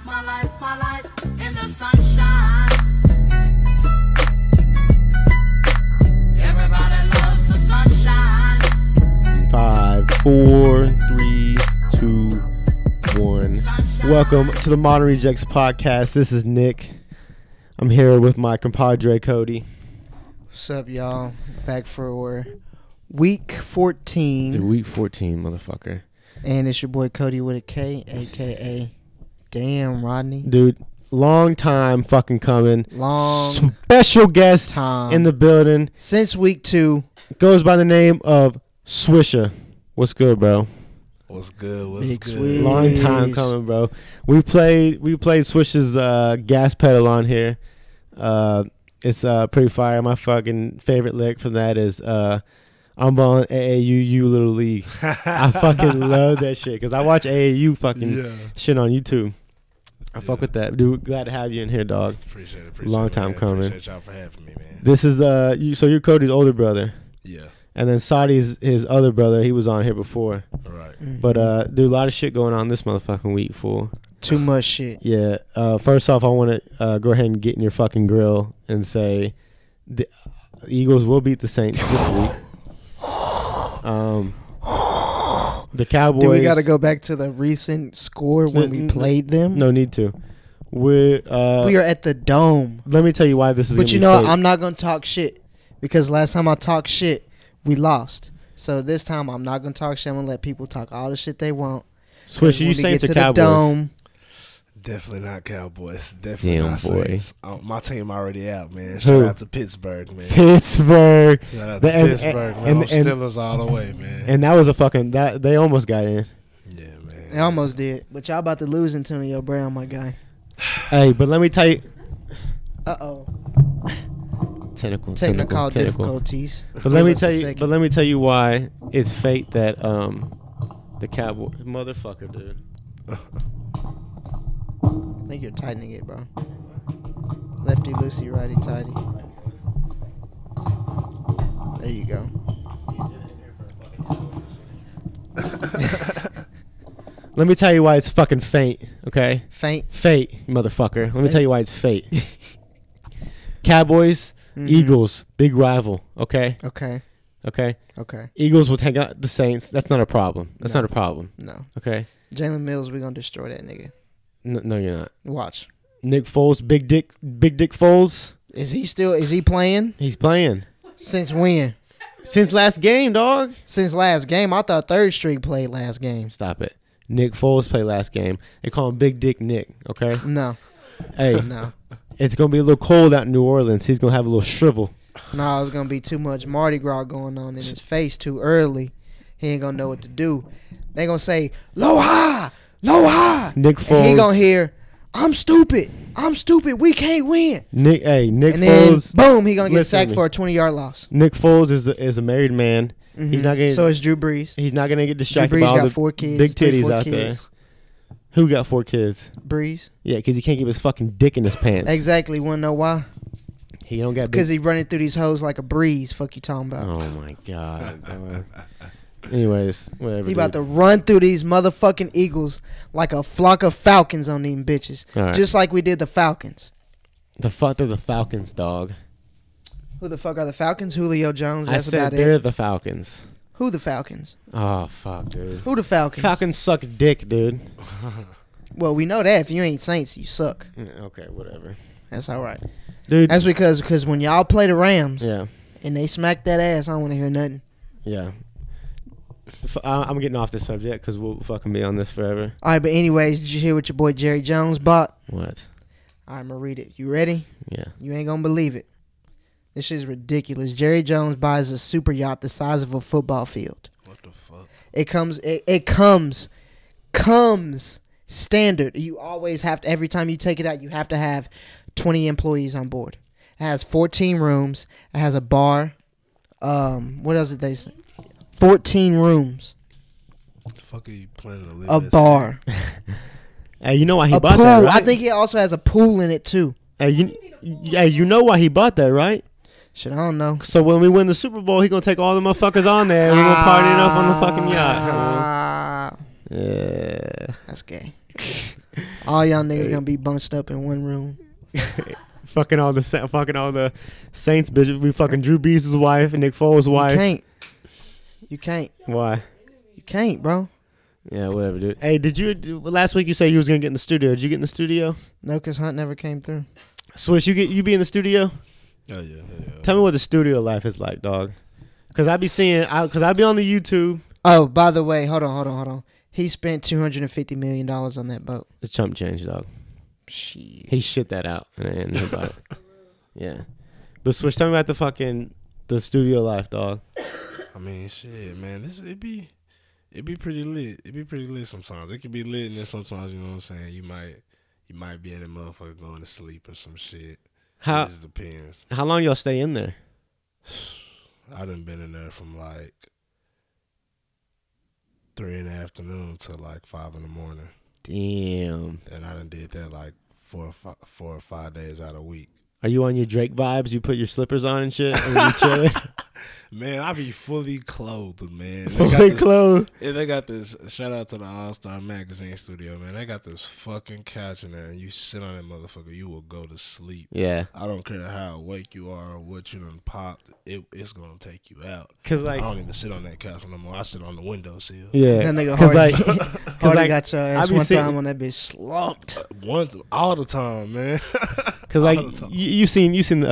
my life in the sunshine. Everybody loves the sunshine. 5, 4, 3, 2, 1. Welcome to the Modern Rejects podcast. This is Nick. I'm here with my compadre Cody. What's up, y'all? Back for week 14. It's week 14, motherfucker. And it's your boy Cody with a K, a.k.a. Damn Rodney. Dude, long time fucking coming. Long Special guest time. in the building. Since week 2. Goes by the name of Swisha. What's good, bro? What's good? What's Big good? Swish. Long time coming, bro. We played Swisha's gas pedal on here. It's pretty fire. My fucking favorite lick from that is I'm balling AAU Little League. I fucking love that shit because I watch AAU fucking shit on YouTube. I fuck with that. Dude, glad to have you in here, dog. Appreciate it. Long time man. coming. Appreciate y'all for having me, man. This is so you're Cody's older brother. Yeah. And then Sadi's his other brother. He was on here before. All right. Mm-hmm. But dude, a lot of shit going on this motherfucking week, fool. Too much shit. Yeah. First off, I want to go ahead and get in your fucking grill and say the Eagles will beat the Saints this week. The Cowboys. Do we got to go back to the recent score when we played them? No need to. We are at the Dome. Let me tell you why this is. But gonna you be know, fake. I'm not going to talk shit because last time I talked shit, we lost. So this time I'm not going to talk shit. I'm going to let people talk all the shit they want. Swish, you When we Saints get or to the Cowboys? Dome, Definitely not Cowboys. Definitely Damn, not boy. Saints. My team already out, man. Who? Shout out to Pittsburgh, man. Pittsburgh. Shout out The- to and- Pittsburgh, man. and- I'm and- Steelers all the way, man. And that was a fucking that they almost got in. Yeah, man. they almost did. But y'all about to lose Antonio Brown, my guy. Hey, but let me tell you. Uh-oh. Technical Difficulties. But let me Give us tell a you. second. But let me tell you why it's fate that the Cowboy motherfucker, dude. I think you're tightening it, bro. Lefty loosey, righty tighty. There you go. Let me tell you why it's fucking fate. Okay. Faint. Fate, motherfucker. Let me Fate? tell you why it's fate. Cowboys, Mhm. Eagles, big rival. Okay. Okay. Okay. Okay. Eagles will take out the Saints. That's not a problem. That's No. not a problem. No. Okay. Jalen Mills, we're going to destroy that nigga. No, you're not. Watch. Nick Foles, Big Dick Foles. Is he playing? He's playing Since when? since last game, dog. Since last game? I thought Third Street played last game. Stop it. Nick Foles played last game. They call him Big Dick Nick. Okay. No. Hey, No. it's gonna be a little cold out in New Orleans. He's gonna have a little shrivel. No, it's going to be too much Mardi Gras going on in his face too early. He ain't going to know what to do. They going to say, low high, low high. Nick And Foles. he going to hear, I'm stupid, we can't win. Nick And then, Foles. boom, he going to get Listen to sacked me. for a 20-yard loss. Nick Foles is a married man. Mhm. He's not gonna. So is Drew Brees. He's not gonna get distracted Drew by Brees all got the 4 kids. big 3, titties 4 out kids. there. Who got 4 kids? Brees. Yeah, because he can't keep his fucking dick in his pants. Exactly. Want to know why? He don't got Because big. he running through these hoes like a breeze. Fuck you talking about? Oh my god. dog. Anyways, whatever. He about to run through these motherfucking Eagles like a flock of falcons on them bitches. All right. Just like we did the Falcons. The fuck they're the Falcons, dog. Who the fuck are the Falcons? Julio Jones. I That's said about they're it. the Falcons. Who the Falcons? Oh fuck, dude. Who the Falcons? Falcons suck dick, dude. Well, we know that. If you ain't Saints, you suck. Yeah, okay, whatever. That's all right. Dude. That's because when y'all play the Rams Yeah, and they smack that ass, I don't want to hear nothing. yeah. I'm getting off this subject because we'll fucking be on this forever. All right, but anyways, did you hear what your boy Jerry Jones bought? What? All right, I'm going to read it. You ready? Yeah. You ain't going to believe it. This shit's ridiculous. Jerry Jones buys a super yacht the size of a football field. What the fuck? It comes standard. You always have to, every time you take it out, you have to have 20 employees on board. It has 14 rooms. It has a bar. What else did they say? 14 rooms. What the fuck are you planning to live A at? bar. Hey, you know why he A bought pool. that, right? I think it also has a pool in it too. Hey, you know why he bought that, right? Shit, I don't know. So when we win the Super Bowl, he gonna take all the motherfuckers on there and we're gonna party it up on the fucking yacht. Ah, Yeah. that's gay. All y'all niggas gonna be bunched up in one room. fucking all the Saints bitches. We fucking Drew Brees' wife and Nick Foles' wife. You can't. Why? You can't, bro. Yeah, whatever, dude. Hey, last week you said you was gonna get in the studio? Did you get in the studio? No, cause Hunt never came through. Swish, you be in the studio? Oh yeah. Tell me what the studio life is like, dog. Cause I be on the YouTube. Oh, by the way, hold on. He spent $250 million on that boat. It's chump change, dog. Shit. He shit that out. And about it. Yeah. But Swish, tell me about the studio life, dog. I mean, shit, man. It'd be pretty lit. It'd be pretty lit sometimes. It could be lit, and then sometimes, you know what I'm saying, you might be in a motherfucker going to sleep or some shit. It just depends. How long y'all stay in there? I done been in there from like 3 in the afternoon to like 5 in the morning. Damn. And I done did that like 4 or 5 days out of a week. Are you on your Drake vibes? You put your slippers on and shit? And you chilling? Man, I be fully clothed, man. Fully clothed? Yeah, they got this. Shout out to the All-Star Magazine studio, man. They got this fucking couch in there, and you sit on that motherfucker, you will go to sleep. Yeah. I don't care how awake you are or what you done popped. It's going to take you out. Cause like, I don't even sit on that couch no more. I sit on the windowsill. Yeah. That nigga Hardy got your ass one time on that bitch slumped. All the time, man. Cause like you seen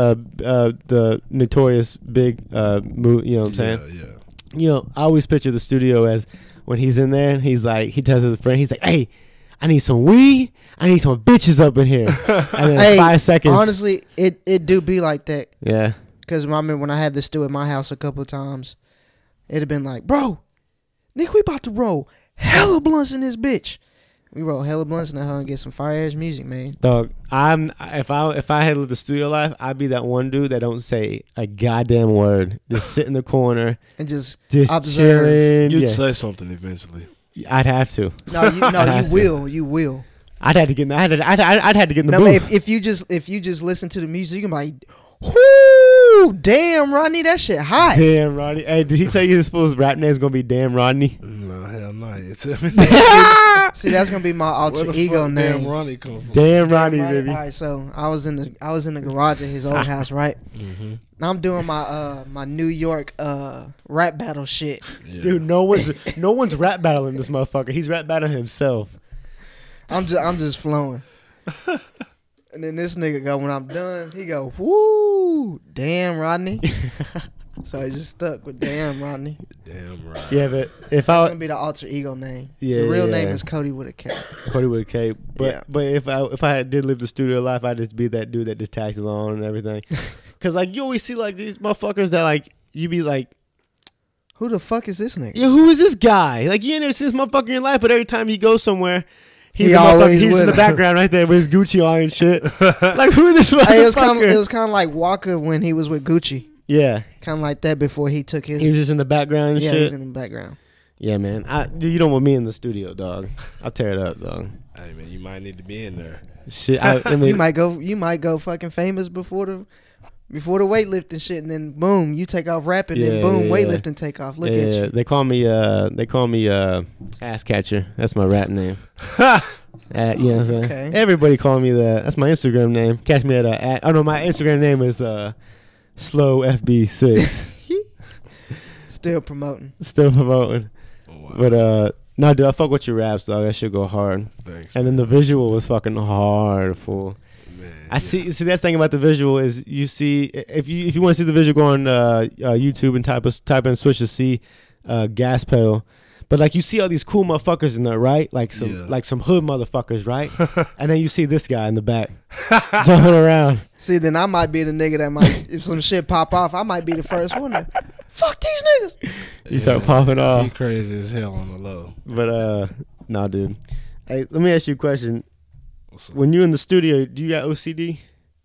the Notorious Big movie, you know what I'm saying? Yeah. You know, I always picture the studio as when he's in there and he's like, he tells his friend, he's like, hey, I need some weed, I need some bitches up in here. And then 5 seconds. Honestly, it do be like that. Yeah. Cause I remember when I had this stew at my house a couple of times, it'd have been like, bro, Nick, we about to roll hella blunts in this bitch. We roll hella blunts in that hoe and get some fire ass music, man. Dog, if I had lived the studio life, I'd be that one dude that don't say a goddamn word. Just sit in the corner and just observe. Chilling. You'd Yeah. say something eventually. I'd have to. You will. I'd have to get. I'd have to get in the No, man, booth. if you just listen to the music, you can be like, whoo, damn, Rodney, that shit hot. Damn, Rodney. Hey, did he tell you his fool's rap name's gonna be Damn Rodney? No, hell no. See, that's gonna be my alter ego name. Damn Ronnie come from? Damn Rodney, baby. All right, so I was in the garage at his old house, right? Mm-hmm. Now I'm doing my New York rap battle shit. Yeah. Dude, no one's rap battling this motherfucker. He's rap battling himself. I'm just flowing. And then this nigga go, when I'm done, he go, whoo, damn Rodney. So I just stuck with damn Rodney. Damn right. Yeah, but if That's gonna be the alter ego name. Yeah, the real yeah. name is Cody with a K. Cody with a K. But Yeah. but if I did live the studio life, I'd just be that dude that just tags along and everything. Cause like you always see like these motherfuckers that like you be like, Who the fuck is this nigga? yeah, who is this guy? Like you ain't never seen this motherfucker in your life, but every time he goes somewhere, He he's always in with the him. background right there with his Gucci on and shit. Like who is this motherfucker? Hey, it was kind of like Walker when he was with Gucci. Yeah, Kind of like that before he took his. he was just in the background and yeah, he shit. was in the background. Yeah, man. Dude, you don't want me in the studio, dog. I'll tear it up, dog. Hey man, you might need to be in there. Shit, I mean, You might go fucking famous before the weightlifting shit, and then boom, you take off rapping, Yeah, and boom, yeah. weightlifting take off. Look at you. They call me ass catcher. That's my rap name. You know what I'm saying? Okay. Everybody call me that. That's my Instagram name. Catch me at oh no, my Instagram name is slow FB6. Still promoting. Still promoting. Oh, wow. But no, dude, I fuck with your raps, dog. That should go hard. Thanks. And then the visual was fucking hard, fool. Man, I see. That's the thing about the visual is you see if you want to see the visual, go on YouTube and type in Swisha C, gas pedal. But like you see all these cool motherfuckers in there, right? Like some hood motherfuckers, right? And then you see this guy in the back jumping around. See, then I might be the nigga that might, if some shit pop off, I might be the first one to, fuck these niggas. You start popping He off. crazy as hell on the low. But nah, dude. Hey, let me ask you a question. What's up? When you're in the studio, do you got OCD?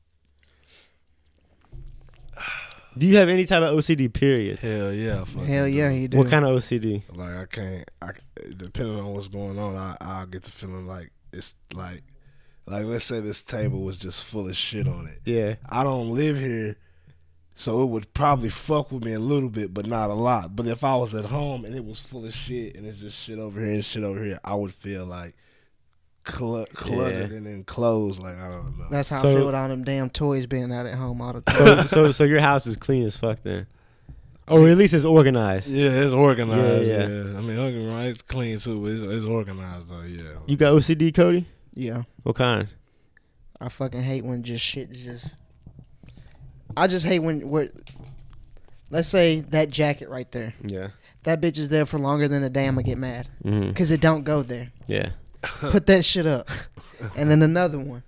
Do you have any type of OCD? Period. Hell yeah. I fucking Hell yeah, do. he do. What kind of OCD? Like depending on what's going on, I'll get the feeling like it's like let's say this table was just full of shit on it. Yeah. I don't live here, so it would probably fuck with me a little bit, but not a lot. But if I was at home and it was full of shit and it's just shit over here and shit over here, I would feel like cluttered and enclosed. Like I don't know. That's how I So- feel with all them damn toys being out at home all the time. So your house is clean as fuck then, or at least it's organized. Yeah, it's organized. Yeah, Yeah, yeah. I mean, don't get me wrong, it's clean too, but it's organized though. Yeah. You got OCD, Cody? Yeah. What kind? I fucking hate when just shit just. I just hate when let's say that jacket right there. Yeah. That bitch is there for longer than a day. I'ma get mad Mm-hmm. because it don't go there. Yeah. Put that shit up. And then another one.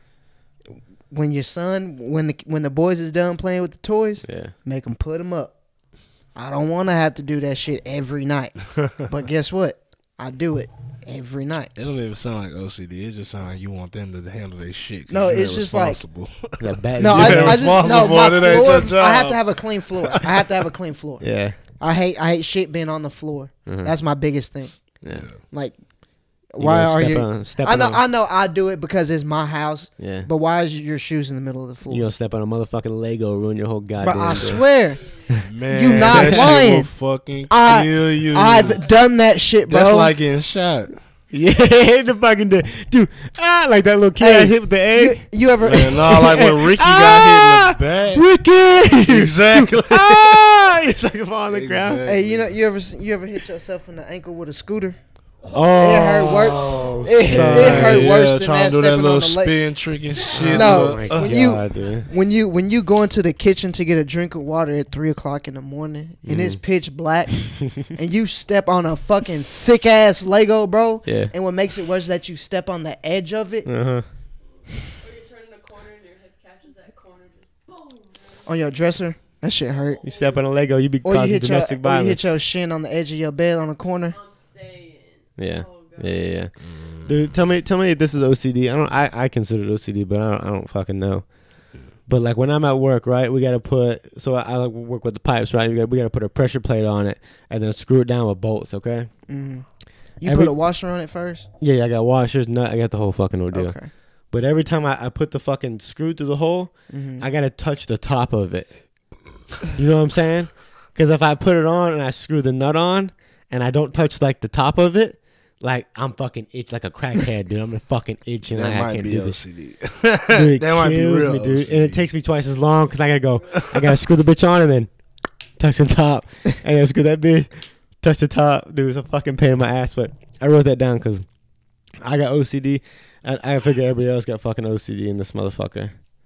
When your son, when the boys is done playing with the toys, Yeah. make them put them up. I don't want to have to do that shit every night. But guess what? I do it every night. It don't even sound like OCD. It just sounds like you want them to handle their shit. 'Cause No, you're it's just like- responsible. That bad. No, yeah. I just responsible no for my it. It ain't floor. your I have job. to have a clean floor. I have to have a clean floor. Yeah. I hate shit being on the floor. Mhm. That's my biggest thing. Yeah. Like, You why gonna are step you? on- step I know on a- I do it because it's my house. Yeah. But why is your shoes in the middle of the floor? You gonna step on a motherfucking Lego, ruin your whole goddamn. But I day. swear, Man, You not that lying. Shit will fucking I- kill you. I've done that shit, bro. That's like getting shot. Yeah, the fucking dude. Like that little kid Hey, got hit with the egg. you ever? Man, no, like when Ricky got hit in the back. Ricky. Exactly. It's like fall on the ground. Hey, you ever hit yourself in the ankle with a scooter? Oh, It hurt worse. It hurt worse than trying that to do that stepping little on the leg. spin trick and shit. No, Oh my when god, you- dude. When you go into the kitchen to get a drink of water at 3:00 in the morning and it's pitch black and you step on a fucking thick ass Lego, bro. Yeah. And what makes it worse is that you step on the edge of it Uh huh. Or you turn in a corner and your hip catches that corner, just boom. on your dresser. That shit hurt. You step on a Lego, you be Or you causing hit domestic or you violence. hit your shin on the edge of your bed on the corner. I'm saying. Yeah. Oh, Yeah, yeah, yeah. Dude, tell me if this is OCD. I consider it OCD, but I don't fucking know. But like when I'm at work, right, we gotta put. So I like work with the pipes, right? We gotta put a pressure plate on it and then screw it down with bolts. Okay. Mm. You Every- put a washer on it first. Yeah, I got washers, nut. I got the whole fucking ordeal. Okay. But every time I put the fucking screw through the hole, Mm-hmm. I gotta touch the top of it. You know what I'm saying? Because if I put it on and I screw the nut on and I don't touch like the top of it, like I'm fucking itch like a crackhead, dude. I'm gonna fucking itch and That I might can't be do this. OCD. Dude, it That might be kills real me, dude. OCD. And it takes me twice as long because I gotta screw the bitch on and then touch the top and then screw that bitch, touch the top. Dude, it's a fucking pain in my ass. But I wrote that down because I got OCD. And I figure everybody else got fucking OCD in this motherfucker.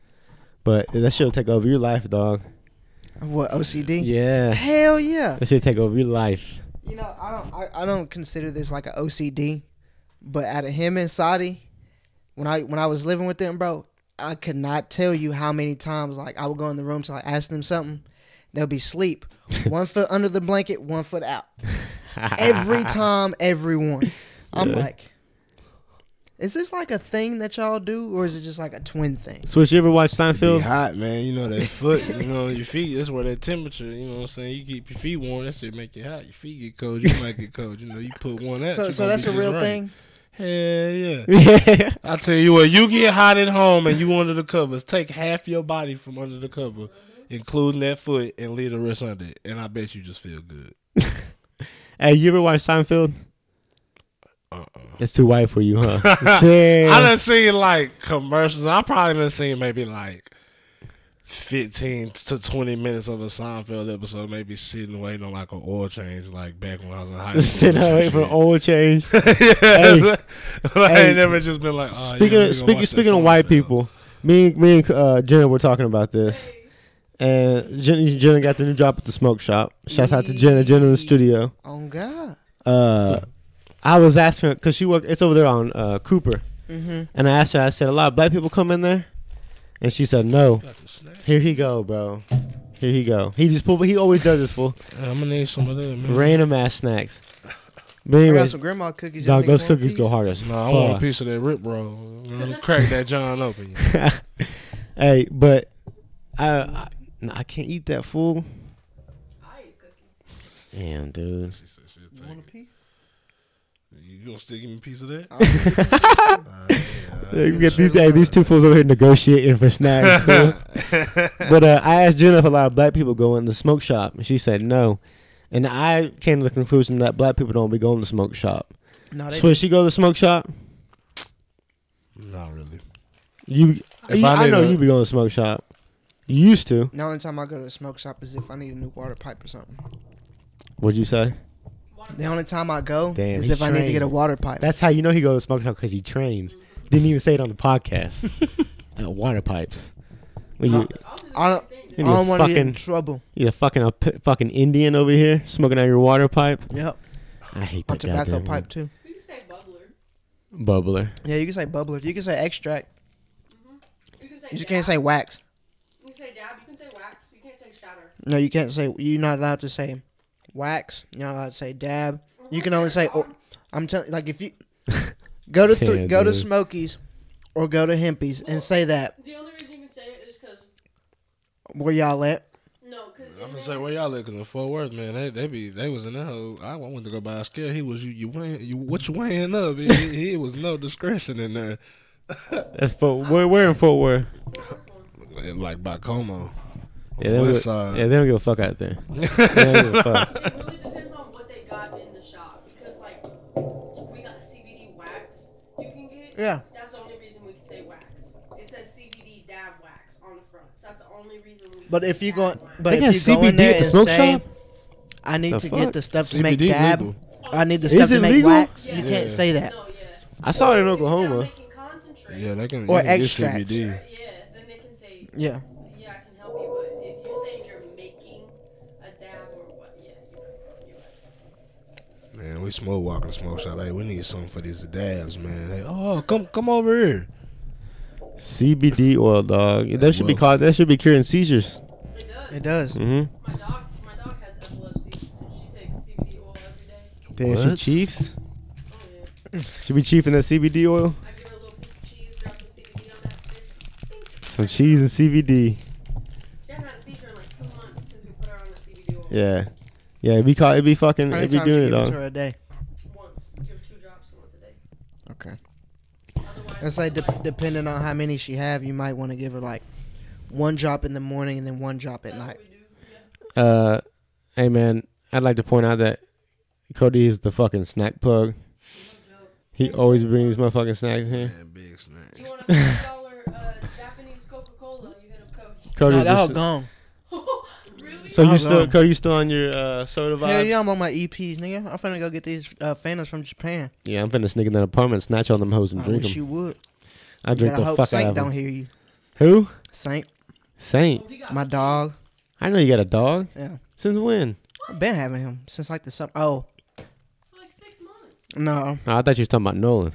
But that shit'll take over your life, dog. What, OCD? Yeah. Hell yeah. That shit'll take over your life. You know, I don't consider this like an OCD, but out of him and Sadi, when I was living with them, bro, I could not tell you how many times like I would go in the room to like ask them something, they'll be asleep, 1 foot under the blanket, 1 foot out, every time, everyone. I'm Yeah. like, is this like a thing that y'all do, or is it just like a twin thing? Swish, you ever watch Be Seinfeld? hot, man. You know that foot. You know your feet. That's where that temperature. You know what I'm saying. You keep your feet warm. That shit make you hot. Your feet get cold. You might get cold. You know you put one out. So you so gonna that's be a just real right. thing. Hell yeah. Yeah. I tell you what. You get hot at home and you under the covers. Take half your body from under the cover, including that foot, and leave the rest under it. And I bet you just feel good. Hey, you ever watch Seinfeld? Uh-uh. It's too white for you, huh? I Damn. done seen like commercials. I probably done seen maybe like 15 to 20 minutes of a Seinfeld episode, maybe sitting waiting on like an oil change, like back when I was in high school. Sitting out waiting for an oil change. Yeah, but I Hey, ain't never just been like, oh, Speaking yeah, speaking of white people, me and Jenna were talking about this, and Jenna got the new job at the smoke shop. Shouts out to Jenna in the studio. Oh God. I was asking her because she worked. It's over there on Cooper, Mm-hmm. and I asked her. I said, a lot of black people come in there, and she said no. Here he go, bro. Here he go. He just pulled. He always does this fool. I'm gonna need some of that, man. Random ass snacks. But I got anyways, some grandma cookies. Y'all dog, think those you want a cookies go piece? hard as No, I want a fuck. piece of that rip roll. I'm gonna crack that John open. Hey, but I can't eat that fool. I eat cookies. Damn, dude. She said she'll You take want a it. piece? You gonna still give me a piece of that? We get these two fools over here negotiating for snacks. fool. But I asked Jenna if a lot of black people go in the smoke shop, and she said no. And I came to the conclusion that black people don't be going to the smoke shop. No, they So she go to the smoke shop? I know you be going to smoke shop. You used to. The only time I go to the smoke shop is if I need a new water pipe or something. What'd you say? The only time I go Damn, is he's if I need to trained. get a water pipe. That's how you know he goes to smoke shop, because he trained. Didn't even say it on the podcast. Water pipes. When you, I don't, you I don't want to get in fucking, trouble. you're fucking Indian over here smoking out your water pipe. Yep. I hate A that tobacco goddamn pipe too. You can say bubbler. bubbler. Yeah, you can say bubbler. You can say extract. You can say You just dab. can't say wax. You can say dab. You can say wax. You can't say shatter. No, you can't say. You're not allowed to say wax. You're not allowed to say dab. You can only say. Oh, I'm telling. Like if you go to Yeah, go to dude. Smokies or go to Hempies and say that. The only reason you can say it is because Where y'all at? no, because I'm gonna say where y'all at, cause in Fort Worth, man, they was in that whole. I went to go buy a scale. He was what you weighing up? He was no discretion in there. That's where in Fort Worth. Like by Como. Yeah, they don't West give, side. yeah, they don't give a fuck out there. They don't give a fuck. it really depends on what they got in the shop. Because like we got CBD wax you can get. Yeah. That's the only reason we can say wax. It says CBD dab wax on the front. So that's the only reason we. But can if say you dab go, wax. but They if got you go in CBD there at the and smoke say, shop? I need The to fuck? get the stuff to make CBD dab. legal. I need the Is stuff it to make legal? wax. Yeah. You can't say that. No, yeah. I saw it in If they're Oklahoma. making concentrates, Yeah, they can. Or you can get extracts. CBD. Yeah, then they can say. Yeah. Yeah, I can help you, but if you're saying you're making a dab or what, yeah, you're right. Man, we smoke walking smoke shop. Hey, we need something for these dabs, man. Hey, oh, come over here. CBD oil, dog. That should be Well. called. That should be curing seizures. It does. It does. Mm-hmm. My dog has epilepsy, and she takes CBD oil every day. Damn, she What? chiefs. Oh yeah. She be chiefing that CBD oil. I give her a little piece of cheese, drop some CBD on that bitch. Some cheese and CBD. She hasn't had a seizure in like 2 months since we put her on the CBD oil. Yeah, yeah. It be called. It be fucking. How It many be times you doing it, give it to dog. her a day? Once. Give her 2 drops once a day. Okay. Otherwise, Let's say depending on how many she have, you might want to give her like 1 drop in the morning and then 1 drop at that's night. what we do. Yeah. Hey man, I'd like to point out that Cody is the fucking snack plug. No joke. He always brings motherfucking snacks here. Man, big You snacks. want a $5 Japanese Coca-Cola? You hit up Coach. Cody's No, that was just, gone. Really? so you Hold still on. Cody? You still on your soda vibe? Hell yeah, I'm on my EPs, nigga. I'm finna go get these Fantas from Japan. Yeah, I'm finna sneak in that apartment, snatch all them hoes and I drink wish them. you would. I drink Gotta the hope fuck Saint out of don't them. hear you. Who? Saint, Saint. Oh, he got my me. dog. I know you got a dog. Yeah, Since when? I've been having him since like the summer. Oh For like 6 months. no, Oh, I thought you was talking about Nolan.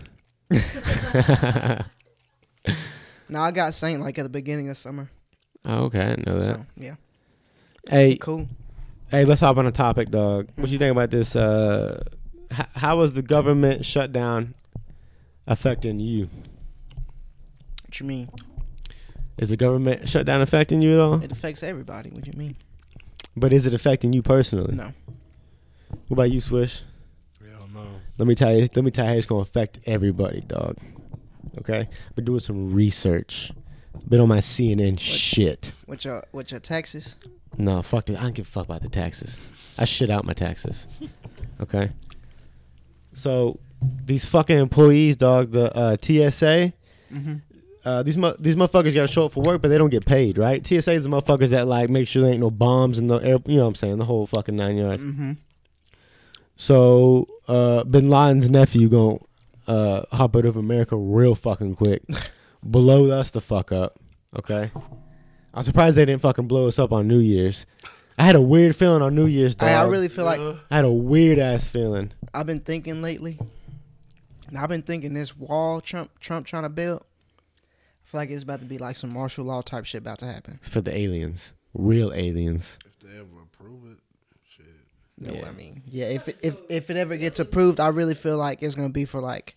no, I got Saint like at the beginning of summer. Oh, okay, I didn't know that. So yeah, Hey, cool. hey, let's hop on a topic, dog. What you think about this? How was the government shutdown affecting you? What you mean? Is the government shutdown affecting you at all? It affects everybody. What you mean? But is it affecting you personally? No. What about you, Swish? Hell no. Let me tell you. Let me tell you how it's gonna affect everybody, dog. Okay, been doing some research. Been on my CNN shit. With your taxes? No, fuck it. I don't give a fuck about the taxes. I shit out my taxes. Okay. So these fucking employees, dog. The TSA. Mm-hmm. These motherfuckers gotta show up for work, but they don't get paid, right? TSA is the motherfuckers that like make sure there ain't no bombs in the air. You know what I'm saying? The whole fucking 9 yards. Mm-hmm. So Bin Laden's nephew gonna hop out of America real fucking quick, blow us the fuck up. Okay. I'm surprised they didn't fucking blow us up on New Year's. I had a weird feeling on New Year's, dog. I really feel like I had a weird ass feeling. I've been thinking lately. And I've been thinking this wall Trump trying to build. I feel like it's about to be like some martial law type shit about to happen. It's for the aliens, real aliens. If they ever approve it, shit. You know Yeah. what I mean? Yeah, if it ever gets approved, I really feel like it's gonna be for like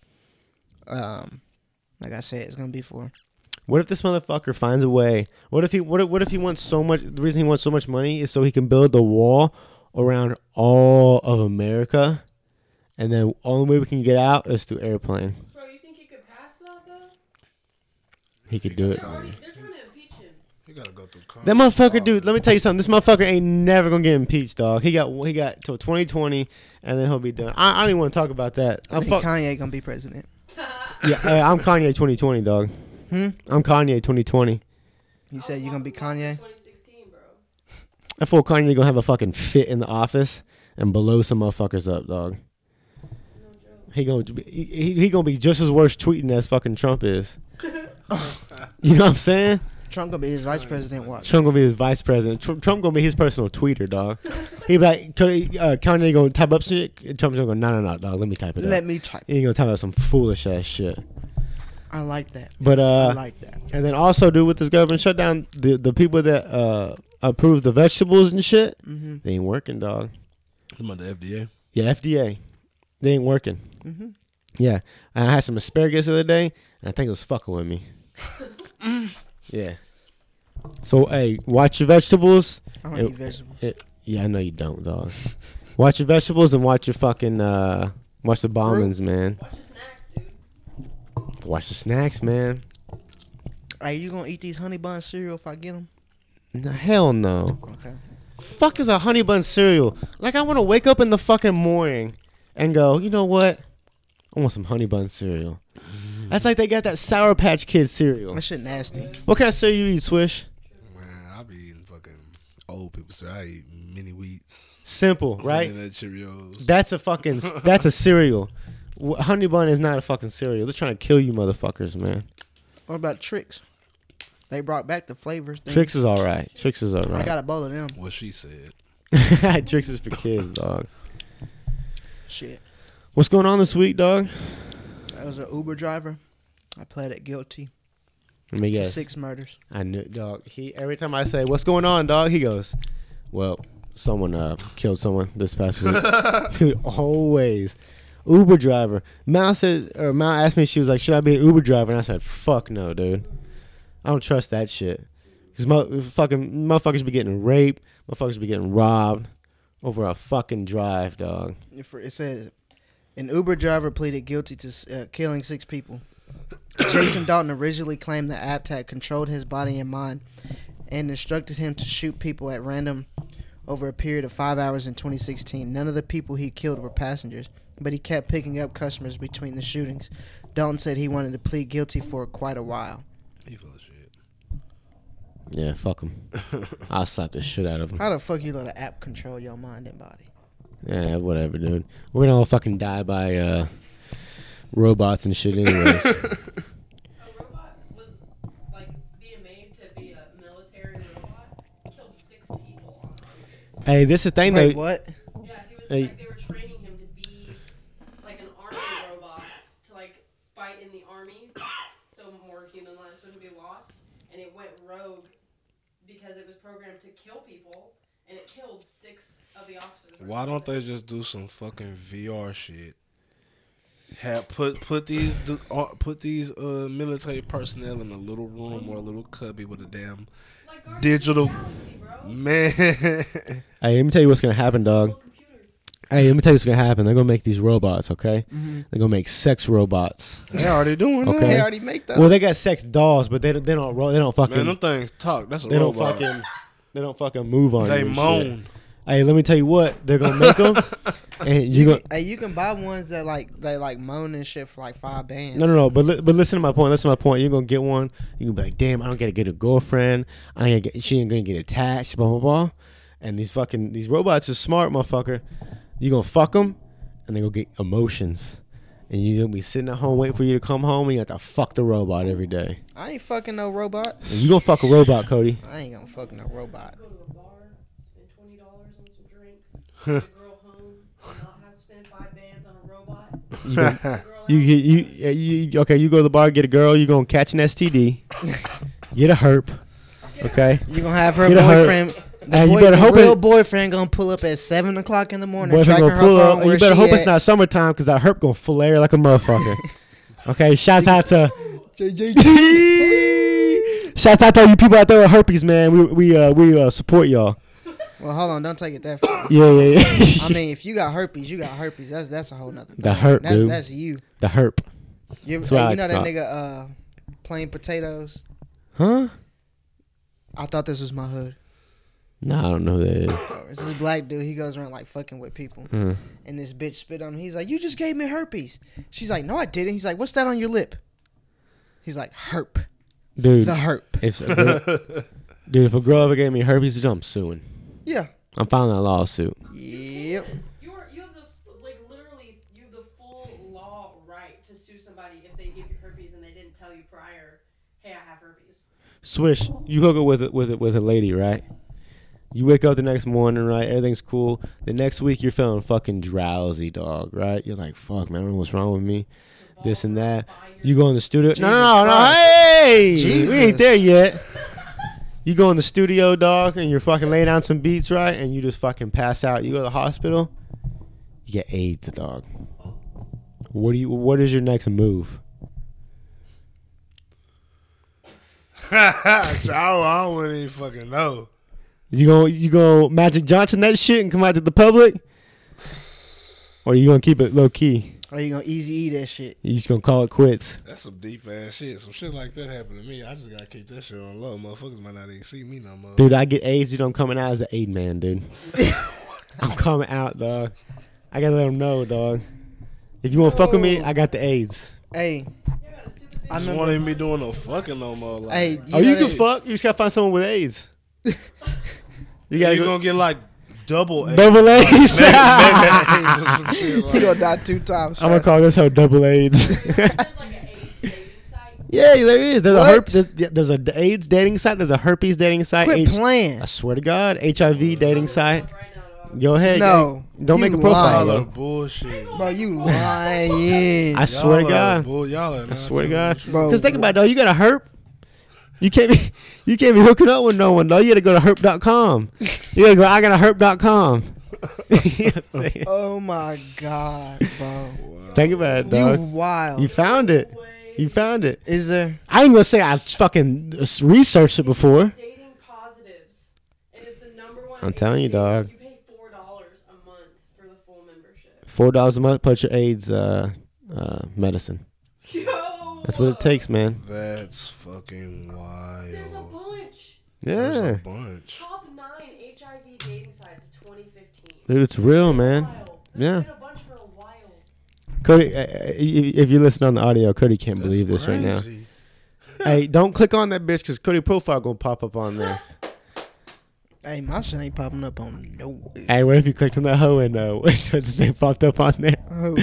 I said, it's gonna be for What if this motherfucker finds a way? What if he wants so much? The reason he wants so much money is so he can build the wall around all of America, and then only way we can get out is through airplane. Bro, you think he could pass that though? He could do it. They're trying to impeach him. You gotta go through That motherfucker, dude. Let me tell you something. This motherfucker ain't never gonna get impeached, dog. He got till 2020, and then he'll be done. I don't even want to talk about that. I think Kanye gonna be president. Yeah, I'm Kanye 2020, dog. I'm Kanye 2020. You said you're gonna be Kanye? 2016, bro. I thought Kanye gonna have a fucking fit in the office and blow some motherfuckers up, dog. No joke. He gonna be just as worse tweeting as fucking Trump is. You know what I'm saying? Trump gonna be his vice president. Watch. Trump gonna be his vice president. Trump gonna be his personal tweeter, dog. He be like, Kanye gonna type up shit. Trump's gonna go, no, dog. Let me type it up. Let me type. He ain't gonna type up some foolish ass shit. I like that. But I like that. and then also, dude, with this government shutdown, the people that approve the vegetables and shit, Mm-hmm. they ain't working, dog. I'm about the FDA. Yeah, FDA, they ain't working. Mm-hmm. Yeah, and I had some asparagus the other day, and I think it was fucking with me. Yeah. So, hey, watch your vegetables. I don't It- eat vegetables. Yeah, I know you don't, dog. Watch your vegetables and watch your fucking watch the bombings, man. Watch your snacks, dude. Watch the snacks, man. Hey, you gonna eat these honey bun cereal if I get them? No, hell no. Okay. Fuck is a honey bun cereal? Like, I want to wake up in the fucking morning and go, you know what? I want some honey bun cereal. That's like they got that Sour Patch Kids cereal. That shit nasty. What kind of cereal you eat, Swish? Man, I be eating fucking old people cereal. I eat mini wheats. Simple, right? Honey Nut Cheerios. That's a cereal. Honey bun is not a fucking cereal. They're trying to kill you motherfuckers, man. What about Tricks? They brought back the flavors. Thing. Tricks is all right. Tricks is all I got right. a bowl of them. What she said. Tricks is for kids, dog. Shit. What's going on this week, dog? I was an Uber driver. I pleaded guilty Let me to guess. 6 murders. I knew, dog. Every time I say, "What's going on, dog?" He goes, "Well, someone killed someone this past week." Dude, always Uber driver. Mal asked me, she was like, "Should I be an Uber driver?" And I said, "Fuck no, dude. I don't trust that shit." Because fucking motherfuckers be getting raped, motherfuckers be getting robbed over a fucking drive, dog. It says an Uber driver pleaded guilty to killing 6 people. Jason Dalton originally claimed the app had controlled his body and mind and instructed him to shoot people at random over a period of 5 hours in 2016. None of the people he killed were passengers, but he kept picking up customers between the shootings. Dalton said he wanted to plead guilty for quite a while. He full of shit. Yeah, fuck him. I'll slap the shit out of him. How the fuck you let an app control your mind and body? Yeah, whatever, dude. We're gonna all fucking die by robots and shit anyways. A robot was like being made to be a military robot. Killed 6 people on purpose. Hey, this is the thing Wait, though. what? Yeah, he was Hey. like they were training him to be like an army robot to like fight in the army, so more human lives wouldn't be lost. And it went rogue because it was programmed to kill people, and it killed 6 of the officers. Why don't they just do some fucking VR shit? Put these military personnel in a little room or a little cubby with a damn like Guardians digital of the Galaxy, bro. man. Hey, let me tell you what's gonna happen, dog. Little computer. Hey, let me tell you what's gonna happen. They're gonna make these robots, okay? Mm-hmm. They're gonna make sex robots. They already doing Okay. They that. already make that. Well, they got sex dolls, but they don't fucking Man, them things talk. That's a they don't robot. they don't fucking move on. They you and moan. shit. Hey, let me tell you what they're gonna make them, and you can buy ones that like moan and shit for like $5 no. But listen to my point. Listen to my point. You're gonna get one. You can be like, damn, I don't gotta get a girlfriend. She ain't gonna get attached. Blah blah blah. And these robots are smart, motherfucker. You gonna fuck them, and they gonna get emotions. And you gonna be sitting at home waiting for you to come home, and you have to fuck the robot every day. I ain't fucking no robot. And you gonna fuck a robot, Cody? I ain't gonna fuck no robot. Go to a bar, spend $20 on some drinks, get a girl home, and not have to spend $5 on a robot. You gonna, Girl out. you go to the bar, get a girl. You gonna catch an STD, get a herp, okay? You gonna have her Get a her- boyfriend. Hey, you better hope real it- boyfriend gonna pull up at 7:00 in the morning. Boyfriend tracking gonna her pull phone up. where You better she hope it's at. not summertime, because that herp gonna flare like a motherfucker. Okay, shouts out to shouts out to all you people out there with herpes, man. We support y'all. Well, hold on, don't take it that far. Yeah. I mean, if you got herpes, you got herpes. That's a whole nother thing. The herp, that's, dude. That's you. The herp, You, That's what I you know like that to nigga plain potatoes. huh? I thought this was my hood. Nah, I don't know who that is. This is a black dude. He goes around like fucking with people. Mm. And this bitch spit on him. He's like, "You just gave me herpes." She's like, "No, I didn't." He's like, "What's that on your lip?" He's like, "Herp." Dude, The herp. if a girl, dude, if a girl ever gave me herpes, I'm suing. Yeah. I'm filing a lawsuit. Yep. You have the literally you have the full law right to sue somebody if they give you herpes and they didn't tell you prior. Hey, I have herpes. Swish, you hook up with a lady, right? You wake up the next morning, right? Everything's cool. The next week, you're feeling fucking drowsy, dog, right? You're like, fuck, man, I don't know what's wrong with me. This and that. You go in the studio. No, Christ. hey! Jesus. We ain't there yet. You go in the studio, dog, and you're fucking laying down some beats, right? And you just fucking pass out. You go to the hospital, you get AIDS, dog. What is your next move? I wouldn't even fucking know. You go Magic Johnson that shit and come out to the public? Or you gonna keep it low key? Or you gonna easy eat that shit? You just gonna call it quits? That's some deep ass shit. Some shit like that happened to me. I just gotta keep that shit on low. Motherfuckers might not even see me no more. Dude, I get AIDS, dude. I'm coming out as an AIDS man, dude. I'm coming out, dog. I gotta let them know, dog. If you wanna fuck with me, I got the AIDS. Hey, I just won't even be doing no fucking no more. Like, hey. You can fuck. You just gotta find someone with AIDS. You gotta you go gonna get like double AIDS. double AIDS. Mega AIDS or some shit like You gonna die 2 times. I'm gonna call this hoe double AIDS. There's like an AIDS dating site. Yeah, there is. There's What? there's a AIDS dating site. There's a herpes dating site. Quit playing. I swear to God, HIV dating site. Right now, dog. Go ahead. No, don't you make a profile Y'all are though. bullshit. Bro, you lying. I swear to Y'all are God. Y'all are I not swear to telling God. the truth. Bro. Because think about it, though. You got a herp. You can't be hooking up with no one, though. You gotta go to herp.com. You gotta go, I got a herp.com. You know what I'm saying? Oh my God, bro. Think about it, You dog. wild. You found it. No way. You found it. Is there? I ain't gonna say I fucking researched it before. Dating positives. It is the number 1. I'm telling you, dog. You pay $4 a month for the full membership. $4 a month, put your AIDS medicine. Yo. That's what it takes, man. That's fucking wild. There's a bunch. There's Yeah. a bunch. Top 9 HIV dating sites of 2015. Dude, it's real, Been a man. while. Yeah. There's been a bunch for a while. Cody, if you listen on the audio, Cody can't believe this right now. Crazy. Hey, don't click on that bitch because Cody profile gonna pop up on there. Hey, my shit ain't popping up on no. Hey, what if you clicked on that hoe and what's name popped up on there?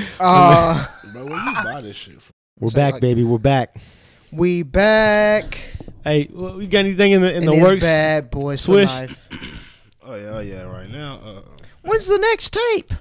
Bro, where you buy this shit from? We're So, back, like- baby. We're back. We back Hey, well, you got anything in the in the this works? bad boys for Swish. life. Oh yeah, right now. When's the next tape?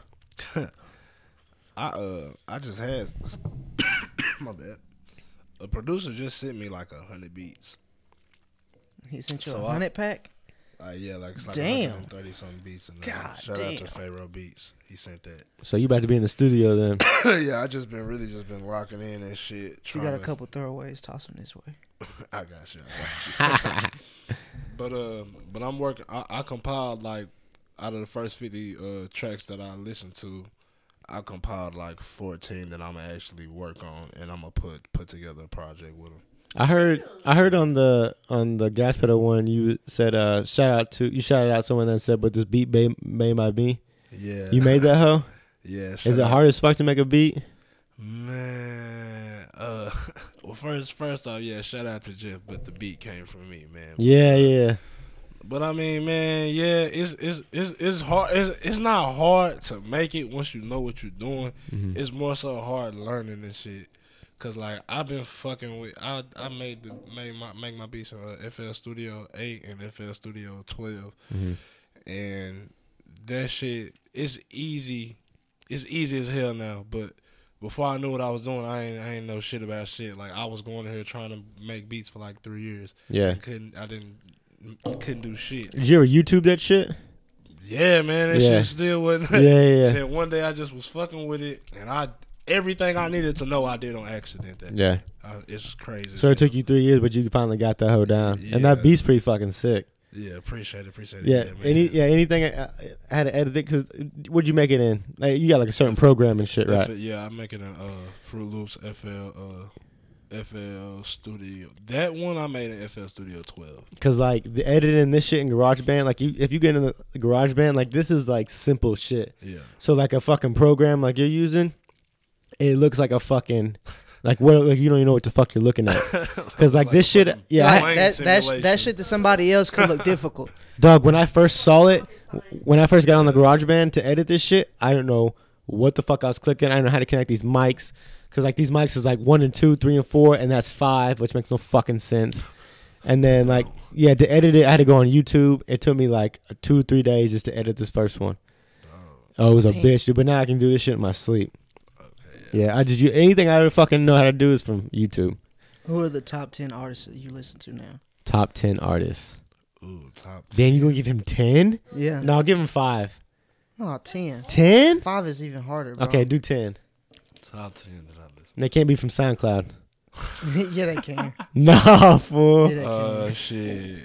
I just had my bad. A producer just sent me like 100 beats. He sent you So a I- 100 pack. Yeah, like it's like Damn. 130 something beats. And God shout out damn. to Pharaoh Beats. He sent that. So you about to be in the studio then? Yeah, I just been rocking in and shit. You Trying got a to- couple throwaways. Toss them this way. I got you. I got you. But I'm working. I compiled like out of the first 50 tracks that I listened to, I compiled like 14 that I'm gonna actually work on, and I'm gonna put together a project with them. I heard on the gas pedal one you said shouted out someone that said, but this beat made by me. Yeah. You made that hoe? Yeah. Is it hard as fuck to make a beat? Man, well, first off, yeah, shout out to Jeff, but the beat came from me, man. Yeah. But I mean, man, yeah, it's hard. It's not hard to make it once you know what you're doing. Mhm. It's more so hard learning and shit. Cause like I've been fucking with, I make my beats in FL Studio 8 and FL Studio 12, Mhm. and that shit it's easy as hell now, but. Before I knew what I was doing, I ain't know shit about shit. Like I was going in here trying to make beats for like 3 years. Yeah. Couldn't do shit. Did you ever YouTube that shit? Yeah, man, that Yeah. shit still wasn't. Yeah. And then one day I just was fucking with it, and everything I needed to know I did on accident. Yeah. It's crazy. So it took you 3 years, but you finally got that hoe down, and that Yeah. beat's pretty fucking sick. Yeah, appreciate it. Yeah. man. Anything I had to edit it because what'd you make it in? Like you got like a certain program and shit, right? Yeah, I make it in Fruit Loops FL Studio. That one I made in FL Studio 12. Cause like the editing this shit in GarageBand, like if you get in the GarageBand, like this is like simple shit. Yeah. So like a fucking program like you're using, it looks like a fucking Like what? Like you don't even know what the fuck you're looking at. Because like this shit, yeah. Like, Plane that simulation. shit to somebody else could look difficult. Dog, when I first saw it, when I first got on the GarageBand to edit this shit, I don't know what the fuck I was clicking. I don't know how to connect these mics. Because like these mics is like 1 and 2, 3 and 4, and that's 5, which makes no fucking sense. And then like, yeah, to edit it, I had to go on YouTube. It took me like 2-3 days just to edit this first one. Oh, it was a bitch, dude. But now I can do this shit in my sleep. Yeah, anything I ever fucking know how to do is from YouTube. Who are the top 10 artists that you listen to now? Top 10 artists. Ooh, top 10. Damn, you gonna give him 10? Yeah. No, I'll give him 5. Oh, 10. 10? 5 is even harder, bro. Okay, do 10. Top 10 that I listen. They can't be from SoundCloud. Yeah, they can. Nah, fool. Yeah, they can. Shit.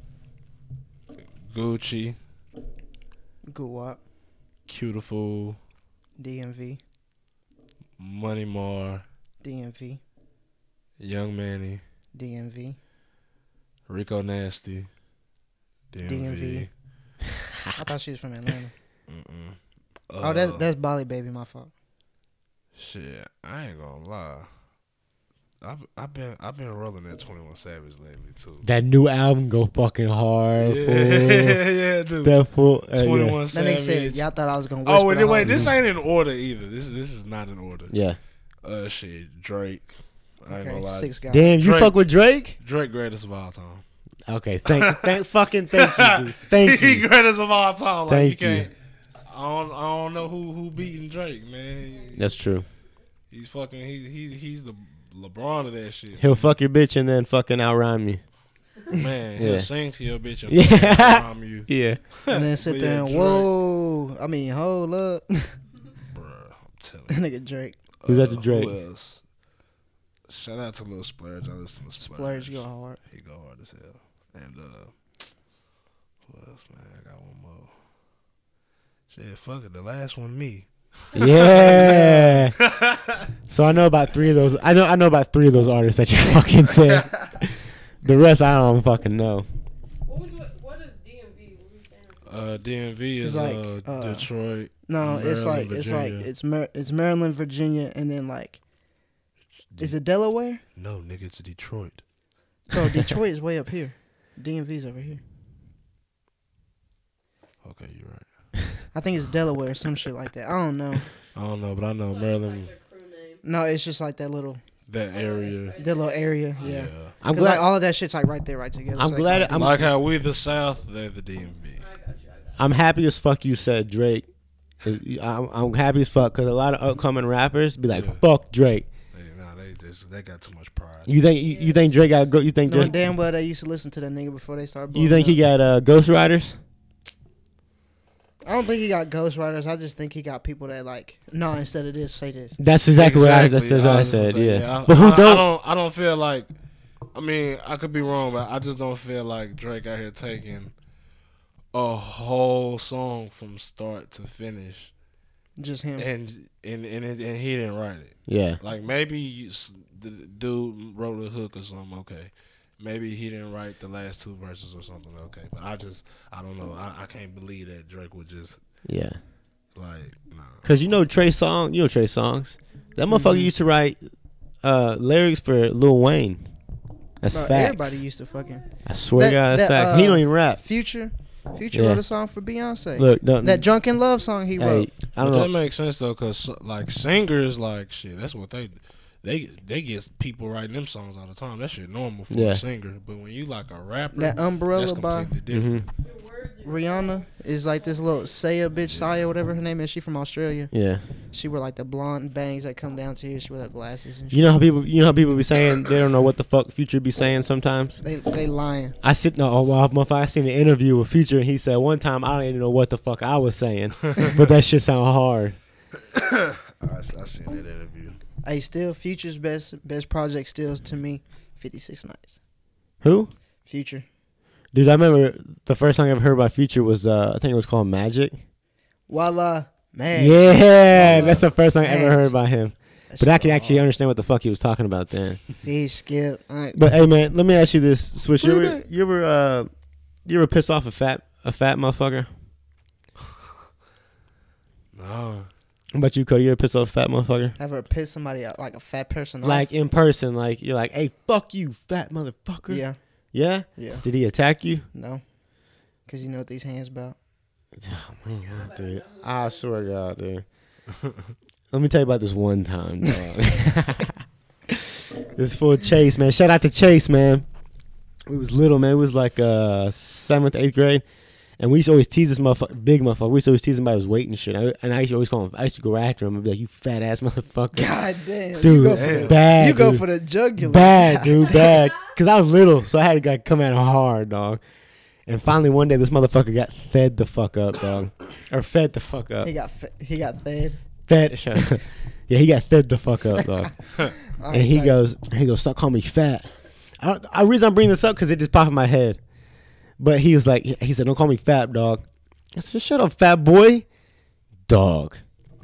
Gucci, Guwap, Cutiful, DMV, Money Mar, DMV, Young Manny, DMV. Rico Nasty, DMV. I thought she was from Atlanta. Mm-mm. Oh, that's Bali Baby, my fault. Shit, I ain't gonna lie. I've been rolling that 21 Savage lately too. That new album go fucking hard, Yeah, fool. yeah, dude. That fool. 21 That Savage. nigga said, y'all thought I was gonna Oh, whisper and the wait, whole- this ain't in order either. This is not in order. Yeah. Shit, Drake. I ain't gonna Okay, lie. 6 guys. Damn, you Drake. fuck with Drake? Drake greatest of all time. Okay, thank you, dude. Thank He you. greatest of all time. Like Thank you you. can't. I don't know who beating Drake, man. That's true. He's fucking. He's the LeBron of that shit. He'll fuck your bitch and then fucking outrhyme you. Man, Yeah. he'll sing to your bitch and Yeah. rhyme you. Yeah. And then sit But there yeah, and, Drake. whoa. I mean, hold up. Bruh, I'm telling That you. nigga Drake. Who's after Drake? Who else? Shout out to Lil Splurge. I listen to Splurge. Splurge go hard. He go hard as hell. And who else, man? I got one more. Shit, fuck it. The last one, me. Yeah. So I know about 3 of those. I know about 3 of those artists that you fucking said. The rest I don't fucking know. What is DMV? What were you saying? DMV is It's like, Detroit. No, it's like Virginia. it's Maryland, Virginia, and then like, is it Delaware? No, nigga, it's Detroit. Bro, Detroit is way up here. DMV's over here. Okay, you're right. I think it's Delaware, some shit like that. I don't know. I don't know, but I know Like, Maryland, their crew name. No, it's just like that little that area. that little area. Yeah. Yeah. I'm 'Cause, glad. like all of that shit's like right there, right together. I'm So, glad. like, I'm Like how we the South, they're the DMV. I got you. I'm happy as fuck you said Drake. I'm happy as fuck because a lot of upcoming rappers be like, Yeah. "Fuck Drake." They got too much pride. You think Drake got go? You think knowing Drake, damn well they used to listen to that nigga before they started. you think he blowing got ghostwriters? up. I don't think he got ghostwriters. I just think he got people that like no. Instead of this, say this. That's exactly what I. Exactly. That's what I was gonna said. say, Yeah, but who don't? I don't feel like. I mean, I could be wrong, but I just don't feel like Drake out here taking a whole song from start to finish, Just him. and he didn't write it. Yeah, Like maybe the dude wrote a hook or something. Okay, maybe he didn't write the last 2 verses or something. Okay, but I don't know. I can't believe that Drake would just yeah. like nah. Cause you know Trey Songz. That motherfucker used to write lyrics for Lil Wayne. That's Bro, facts. everybody used to fucking I swear to God, that's that, facts. He don't even rap. Future Yeah. wrote a song for Beyonce. Look, no, that Drunken Love song he hey, wrote. I But don't that know. makes sense though, cause like singers, like shit, that's what they get people writing them songs all the time. That shit normal for Yeah. a singer. But when you like a rapper, That Umbrella that's by completely different. Mhm. Your words are Rihanna is like this little Saya bitch, Saya, whatever her name is. She from Australia. Yeah. She wear like the blonde bangs that come down to here. She wear the glasses and shit. You know how people be saying they don't know what the fuck Future be saying sometimes. They lying. I seen an interview with Future and he said one time I don't even know what the fuck I was saying, but that shit sound hard. I seen that interview. Hey, still Future's best project still to me, 56 Nights. Who? Future. Dude, I remember the first song I ever heard by Future was I think it was called Magic. Voila, man. Yeah, that's the first song I ever Magic. heard by him. But I can actually understand what the fuck he was talking about then. Fish skip. All right. But hey man, let me ask you this, Swish. Put it You ever piss off a fat motherfucker? No. What about you, Cody? You ever pissed off a fat motherfucker? Ever piss somebody out, like a fat person off? Like in person, like you're like, hey, fuck you, fat motherfucker. Yeah. Yeah? Yeah. Did he attack you? No. Because you know what these hands about. Oh my God, dude. I swear to God, dude. Let me tell you about this one time, dog. This fool Chase, man. Shout out to Chase, man. We was little, man. We was like 7th, 8th grade. And we used to always tease this big motherfucker. We used to always tease him about his weight and shit. And I used to always call him, I used to go after him and be like, you fat ass motherfucker. God damn. Dude, bad. You go dude. for the jugular. Bad, dude, bad. Because I was little, so I had to come at him hard, dog. And finally, one day, this motherfucker got fed the fuck up, dog. Or fed the fuck up. He got fed. Fed. Shut up. Yeah, he got fed the fuck up, dog. And he goes, stop calling me fat. The reason I'm bringing this up because it just popped in my head. But he was like, he said, don't call me fat, dog. I said, shut up, fat boy. Dog.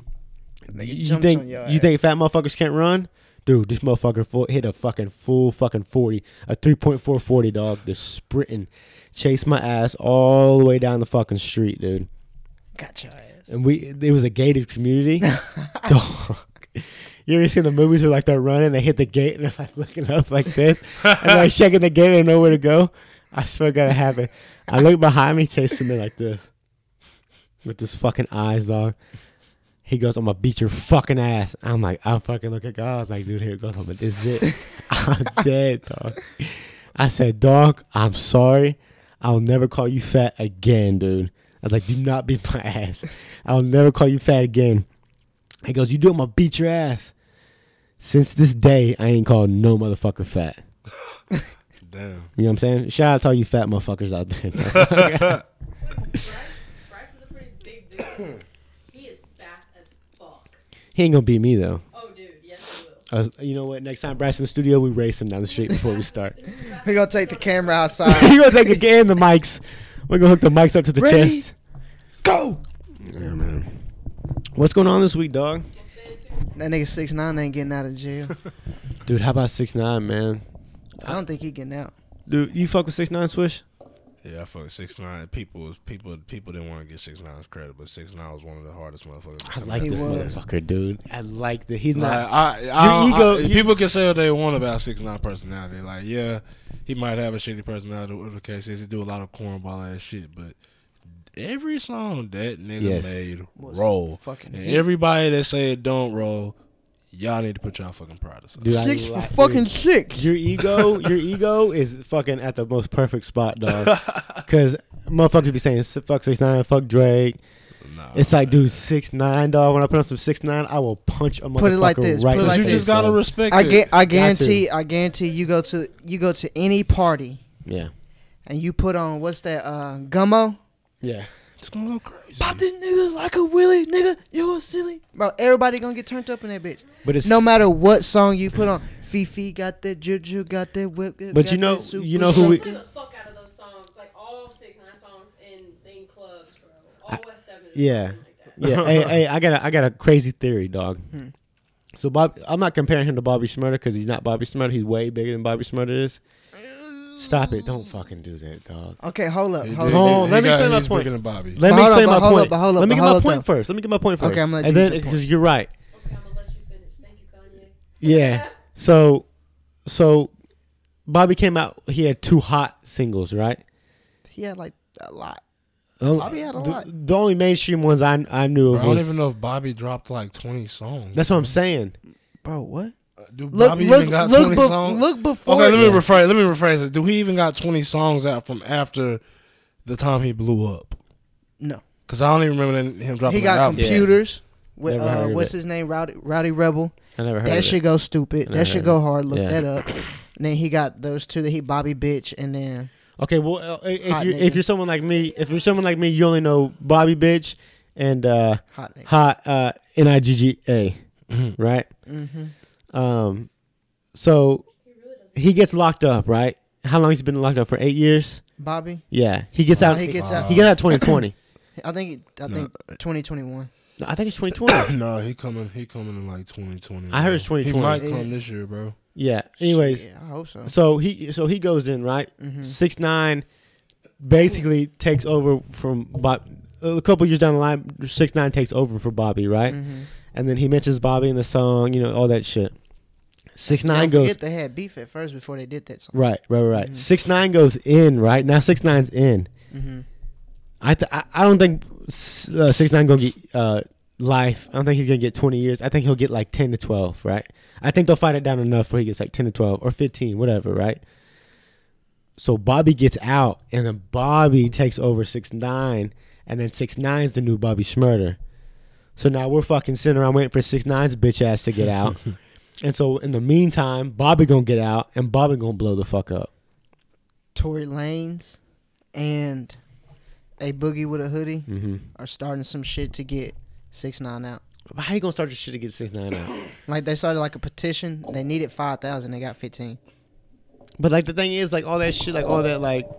You think fat motherfuckers can't run? Dude, this motherfucker hit a full 40. A 3.4 40, dog. Just sprinting. Chased my ass all the way down the fucking street, dude. Got your ass. And it was a gated community. Dog. You ever seen the movies where like they're running, they hit the gate and they're like looking up like this and like shaking the gate and know where to go? I swear it gotta happen. I look behind me, chasing me like this. With his fucking eyes, dog. He goes, I'm gonna beat your fucking ass. I'm like, I fucking look at God. I was like, dude, here it goes. I'm like, this is it. I'm dead, dog. I said, dog, I'm sorry. I'll never call you fat again, dude. I was like, do not beat my ass. I'll never call you fat again. He goes, you do it, I'm gonna beat your ass. Since this day, I ain't called no motherfucker fat. Damn. You know what I'm saying? Shout out to all you fat motherfuckers out there. Bryce is a pretty big dude. He is fast as fuck. He ain't gonna beat me though. Oh, dude, yes, he will. You know what? Next time Bryce in the studio, we race him down the street before we start. We're going to take the camera outside. You gonna take again the mics. We're gonna hook the mics up to the Ready? chest. Go! Yeah, man. What's going on this week, dog? That nigga 6'9" ain't getting out of jail. Dude, how about 6'9", man? I don't think he getting out. Dude, you fuck with 6'9", Swish? Yeah, I fuck 6'9". People didn't want to get 6'9's credit, but 6'9" was one of the hardest motherfuckers. I like He this was. motherfucker, dude. I like that. He's not. Your ego. People can say what they want about 6'9" personality. Like, yeah, he might have a shitty personality. Whatever the case is, he do a lot of cornball ass shit. But every song that nigga made roll, fucking and hit. everybody that say it don't roll, y'all need to put y'all fucking pride aside. Dude, I 6 for like- fucking dude, 6. Your ego is fucking at the most perfect spot, dog. Because motherfuckers be saying fuck 6'9", fuck Drake. Nah, It's like, man. dude, 6'9", dog. When I put on some 6'9", I will punch a motherfucker Put it like this, right put it in like the you face, just gotta dog. respect I it. guarantee you go to any party Yeah. and you put on what's that gummo? Yeah. It's gonna go crazy. Pop this nigga like a willy, nigga. You a silly. Bro, everybody gonna get turned up in that bitch. But it's No matter what song you put on. Fifi got that juju, got that whip. But got you know- that super you know who we- Play the fuck out of those songs, like all 6ix9ine songs in clubs, bro. All West 7 is yeah. something like that. Yeah. hey, I got a crazy theory, dog. Hmm. So I'm not comparing him to Bobby Shmurda because he's not Bobby Shmurda. He's way bigger than Bobby Shmurda is. Stop it! Don't fucking do that, dog. Okay, hold up. He Hold did- up. Hold on, he let me got- explain my he's point. bigger than Bobby. Let me Hold explain up, my hold point. up, hold up, Let me get hold my up, point though. first. Let me get my point first. Okay, I'm gonna let and you then get your point. because you're right. Okay, I'm gonna let you finish. Thank you, Kanye. Yeah. So Bobby came out. He had 2 hot singles, right? He had like a lot. Um, Bobby had a lot. The only mainstream ones I knew Bro, of I don't was. even know if Bobby dropped like 20 songs. That's what I'm saying. Bro, what? Do Look, Bobby look, even got look, 20 songs? look before. Okay, let me that. rephrase it. Do he even got 20 songs out from after the time he blew up? No. Because I don't even remember him dropping He got an album. computers. With Never heard of what's it. his name? Rowdy Rebel. I never heard That of should it. go stupid. Never That should heard go of it. hard. Look Yeah. that up. And then he got those 2 that he Bobby Bitch and then Okay, well, Hot if nigga. you're someone like me, you only know Bobby Bitch and Hot Nigga. Hot Nigga, right? Mm-hmm. So he gets locked up, right? How long has he been locked up for? 8 years? Bobby. Yeah, he gets out. He gets out. He got out 2020. I think 2021. No, I think it's 2020. No, he coming in like 2020. I heard it's bro. 2020. He might Is come this year, bro. Yeah. Anyways, Shit, I hope so. so he goes in, right? Mhm. 6ix9ine basically takes over from Bob. A couple years down the line, 6ix9ine takes over for Bobby, right? Mhm. and then he mentions Bobby in the song, you know, all that shit. 6ix9ine Don't goes forget they had beef at first before they did that song. right. Mhm. 6ix9ine goes in right now. 6ix9ine's in. Mm-hmm. I don't think 6ix9ine gonna get life. I don't think he's gonna get 20 years. I think he'll get like 10 to 12. Right. I think they'll fight it down enough where he gets like 10 to 12 or 15, whatever. Right. So Bobby gets out, and then Bobby takes over 6ix9ine, and then 6ix9ine's the new Bobby Shmurda. So now we're fucking sitting around waiting for 6ix9ine's bitch ass to get out. And so in the meantime, Bobby gonna get out, and Bobby gonna blow the fuck up. Tory Lanez and A Boogie with a Hoodie Mm-hmm. are starting some shit to get 6ix9ine out. How you gonna start your shit to get 6ix9ine out? Like they started like a petition. They needed 5,000. They got 15. But like the thing is, like all that shit, like all that, like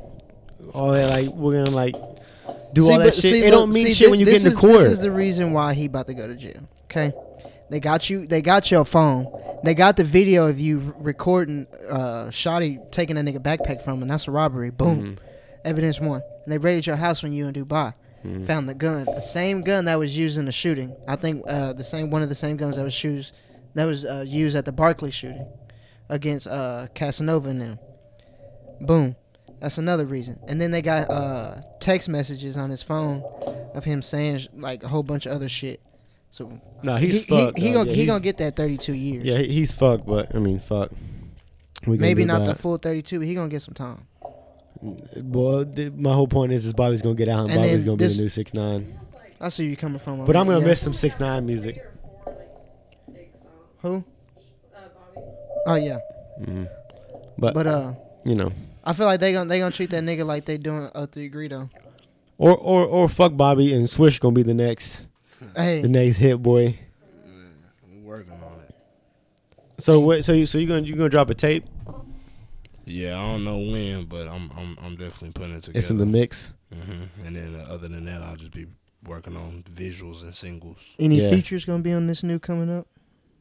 we're gonna like do all that shit. It don't mean shit when you get into court. This is the reason why he about to go to jail. Okay, they got you. They got your phone. They got the video of you recording Shotty taking a nigga backpack from him. That's a robbery. Boom. Mhm. Evidence 1. And they raided your house when you in Dubai. Mhm. Found the gun, the same gun that was used in the shooting. I think one of the same guns that was used at the Barclay shooting against Casanova and them. Boom. That's another reason. And then they got text messages on his phone of him saying like a whole bunch of other shit. So No, he's fucked. he dog. gonna Yeah, he gonna get that 32 years. Yeah, he's fucked. But I mean, fuck. We gonna Maybe do not that. the full 32, but he gonna get some time. Well, my whole point is Bobby's gonna get out, and And Bobby's then gonna be this- the new 6ix9ine. I see where you coming from. on But I'm that, gonna yeah. miss some 6ix9ine music. 3 or 4 like big songs. Who? Bobby. Oh yeah, Mm-hmm. but You know, I feel like they gonna treat that nigga like they doing 3 Greedo. or fuck Bobby and Swish gonna be the next Hey, hit boy. I'm working on it. So what? So you gonna drop a tape? Yeah, I don't know when, but I'm definitely putting it together. It's in the mix. And then other than that, I'll just be working on visuals and singles. any Yeah. features gonna be on this new coming up?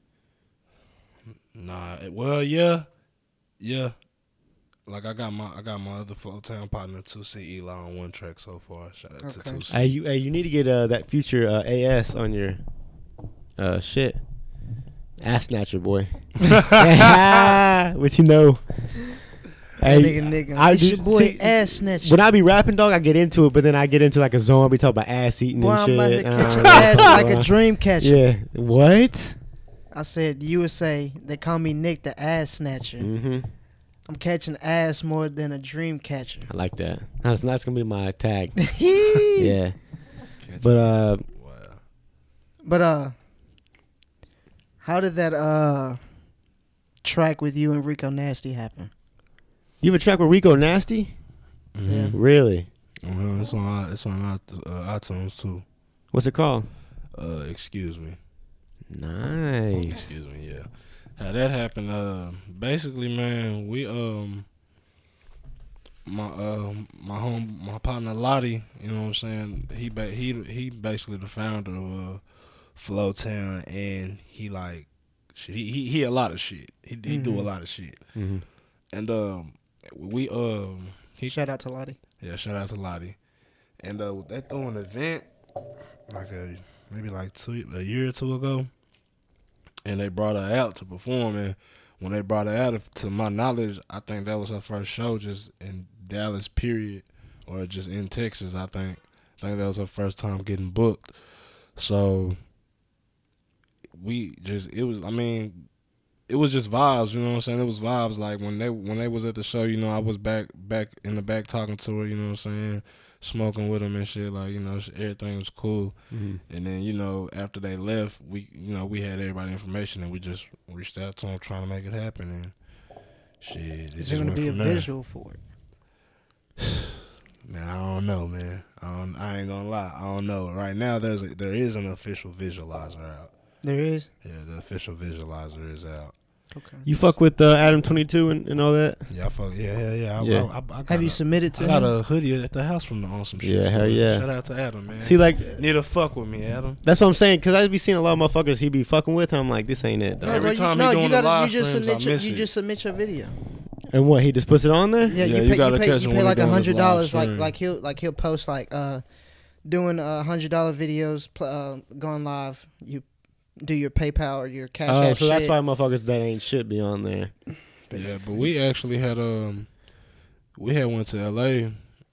Nah, well, yeah. Like I got my other full time partner 2C Eli on one track so far. Shout out to Okay. 2C. Hey, you need to get that future AS on your shit. Ass snatcher boy. What you know? That Hey, nigga. I It's do- your boy see, ass snatcher. when I be rapping, dog, I get into it, but then I get into like a zone. I be talking about ass eating Boy, and I'm about to shit. catch your ass like a dream catcher. Yeah. What? I said USA. They call me Nick the ass snatcher. Mm-hmm. I'm catching ass more than a dream catcher. I like that. That's gonna be my tag. yeah. Yeah. But Wow. But how did that track with you and Rico Nasty happen? you have a track with Rico Nasty? Yeah. Really? It's on iTunes too. What's it called? Excuse me. Nice. Excuse me. Yeah. How that happened? Basically, man, we my partner Lottie, you know what I'm saying? He basically the founder of Flowtown, and he like shit. He a lot of shit. He do a lot of shit. Mm-hmm. And we Shout out to Lottie. yeah, shout out to Lottie. And they threw an event like maybe like a year or two ago, and they brought her out to perform. And when they brought her out, to my knowledge, I think that was her first show just in Dallas, period, or just in Texas. I think that was her first time getting booked. So it was just vibes, you know what I'm saying? It was vibes. Like when they was at the show, you know, I was back in the back talking to her, you know what I'm saying? Smoking with them and shit, like, you know, everything was cool. Mm-hmm. And then, you know, after they left, we had everybody information, and we just reached out to them trying to make it happen, and shit, it Is just there gonna went be a from there. visual for it? Man, I don't know, man. I ain't gonna lie, I don't know. Right now, there is an official visualizer out. There is. Yeah, the official visualizer is out. Okay. You fuck with Adam 22 and all that? Yeah, I fuck. Yeah. Yeah. I got Have you submitted to I got him? a hoodie at the house from the on some shit. Yeah, store. hell yeah. Shout out to Adam, man. See, like, Need to fuck with me, Adam. that's what I'm saying, because I be seeing a lot of motherfuckers he be fucking with. And I'm like, this ain't it, dog. Every bro, time he doing the live you just streams, I submit miss you it. just submit your video. And what, he just puts it on there? Yeah, Yeah, you you gotta pay, catch you him pay when like he doing his live $100. stream. He'll post like doing $100 videos going live. You do your PayPal or your Cash Oh, App so shit. that's why motherfuckers that ain't shit be on there. Yeah, but we actually had went to LA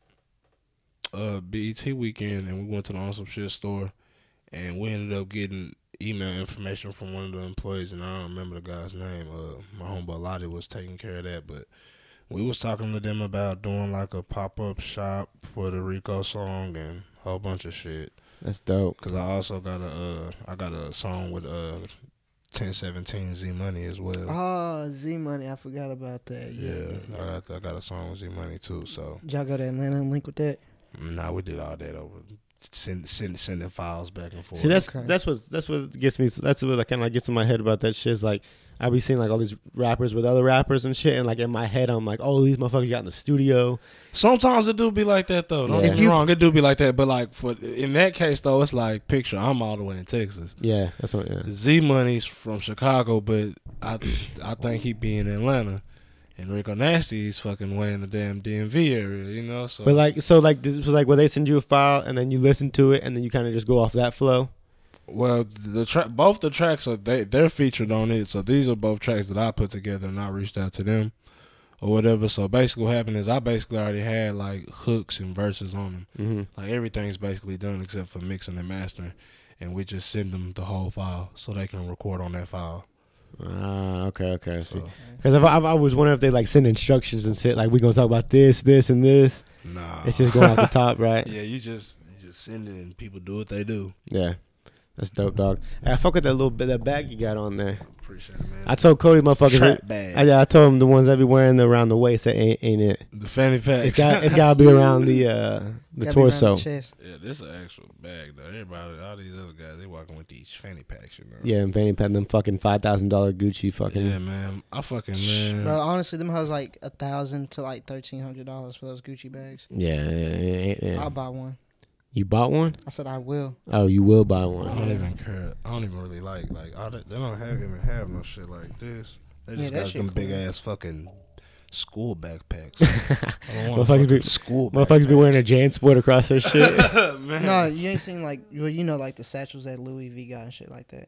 BET weekend, and we went to the On Some Shit store, and we ended up getting email information from one of the employees, and I don't remember the guy's name. My homeboy Lottie was taking care of that, but we was talking to them about doing like a pop-up shop for the Rico song and a whole bunch of shit. That's dope. Cause I also got a song with 1017 Z Money as well. Oh, Z Money. I forgot about that. Yeah. I got a song with Z Money too. So Did y'all go to Atlanta and link with that? nah, we did all that over sending files back and forth. See, that's Okay. what gets me. That's what like, kind of like gets in my head about that shit. Is like I be seeing like all these rappers with other rappers and shit, and like in my head I'm like, oh, these motherfuckers got in the studio. Sometimes it do be like that though. Don't Yeah. get me wrong, it do be like that. But like in that case though, it's like picture I'm all the way in Texas. Yeah, that's what. Yeah. Z Money's from Chicago, but I think he be in Atlanta. And Rico Nasty's fucking way in the damn DMV area, you know. So, But like, so like this was like where they send you a file and then you listen to it and then you kind of just go off that flow. well, both the tracks are they're featured on it. So these are both tracks that I put together, and I reached out to them or whatever. So basically, what happened is I basically already had like hooks and verses on them. Mm-hmm. Like everything's basically done except for mixing and mastering, and we just send them the whole file so they can record on that file. Ah, okay. See, So, because I was wondering if they like send instructions and shit. Like we gonna talk about this, and this. nah, It's just going off the top, right? yeah, you just send it and people do what they do. Yeah, that's dope, dog. Hey, I fuck with that little bit that bag you got on there. Appreciate it, man. I told Cody, motherfuckers. Trap bag. I told him the ones I be wearing around the waist. That ain't it. The fanny pack. It's got to be around the Gotta be around torso. the chest. Yeah, this is an actual bag though. Everybody, all these other guys, they walking with these fanny packs, you know. Yeah, and fanny pack them fucking $5,000 Gucci fucking. Yeah, man. I fucking man. Bro, honestly, them hoes like $1,000 to like $1,300 for those Gucci bags. Yeah. I'll buy one. You bought one? I said I will. Oh, you will buy I one. don't even care. I don't even really like all that. They don't even have no shit like this. They Yeah, just that got shit them big cool. ass fucking school backpacks. I don't want a Motherfuckers fucking be- school Motherfuckers be wearing a JanSport across their shit. man. No, you ain't seen like, well, you know, like the satchels that Louis V got and shit like that.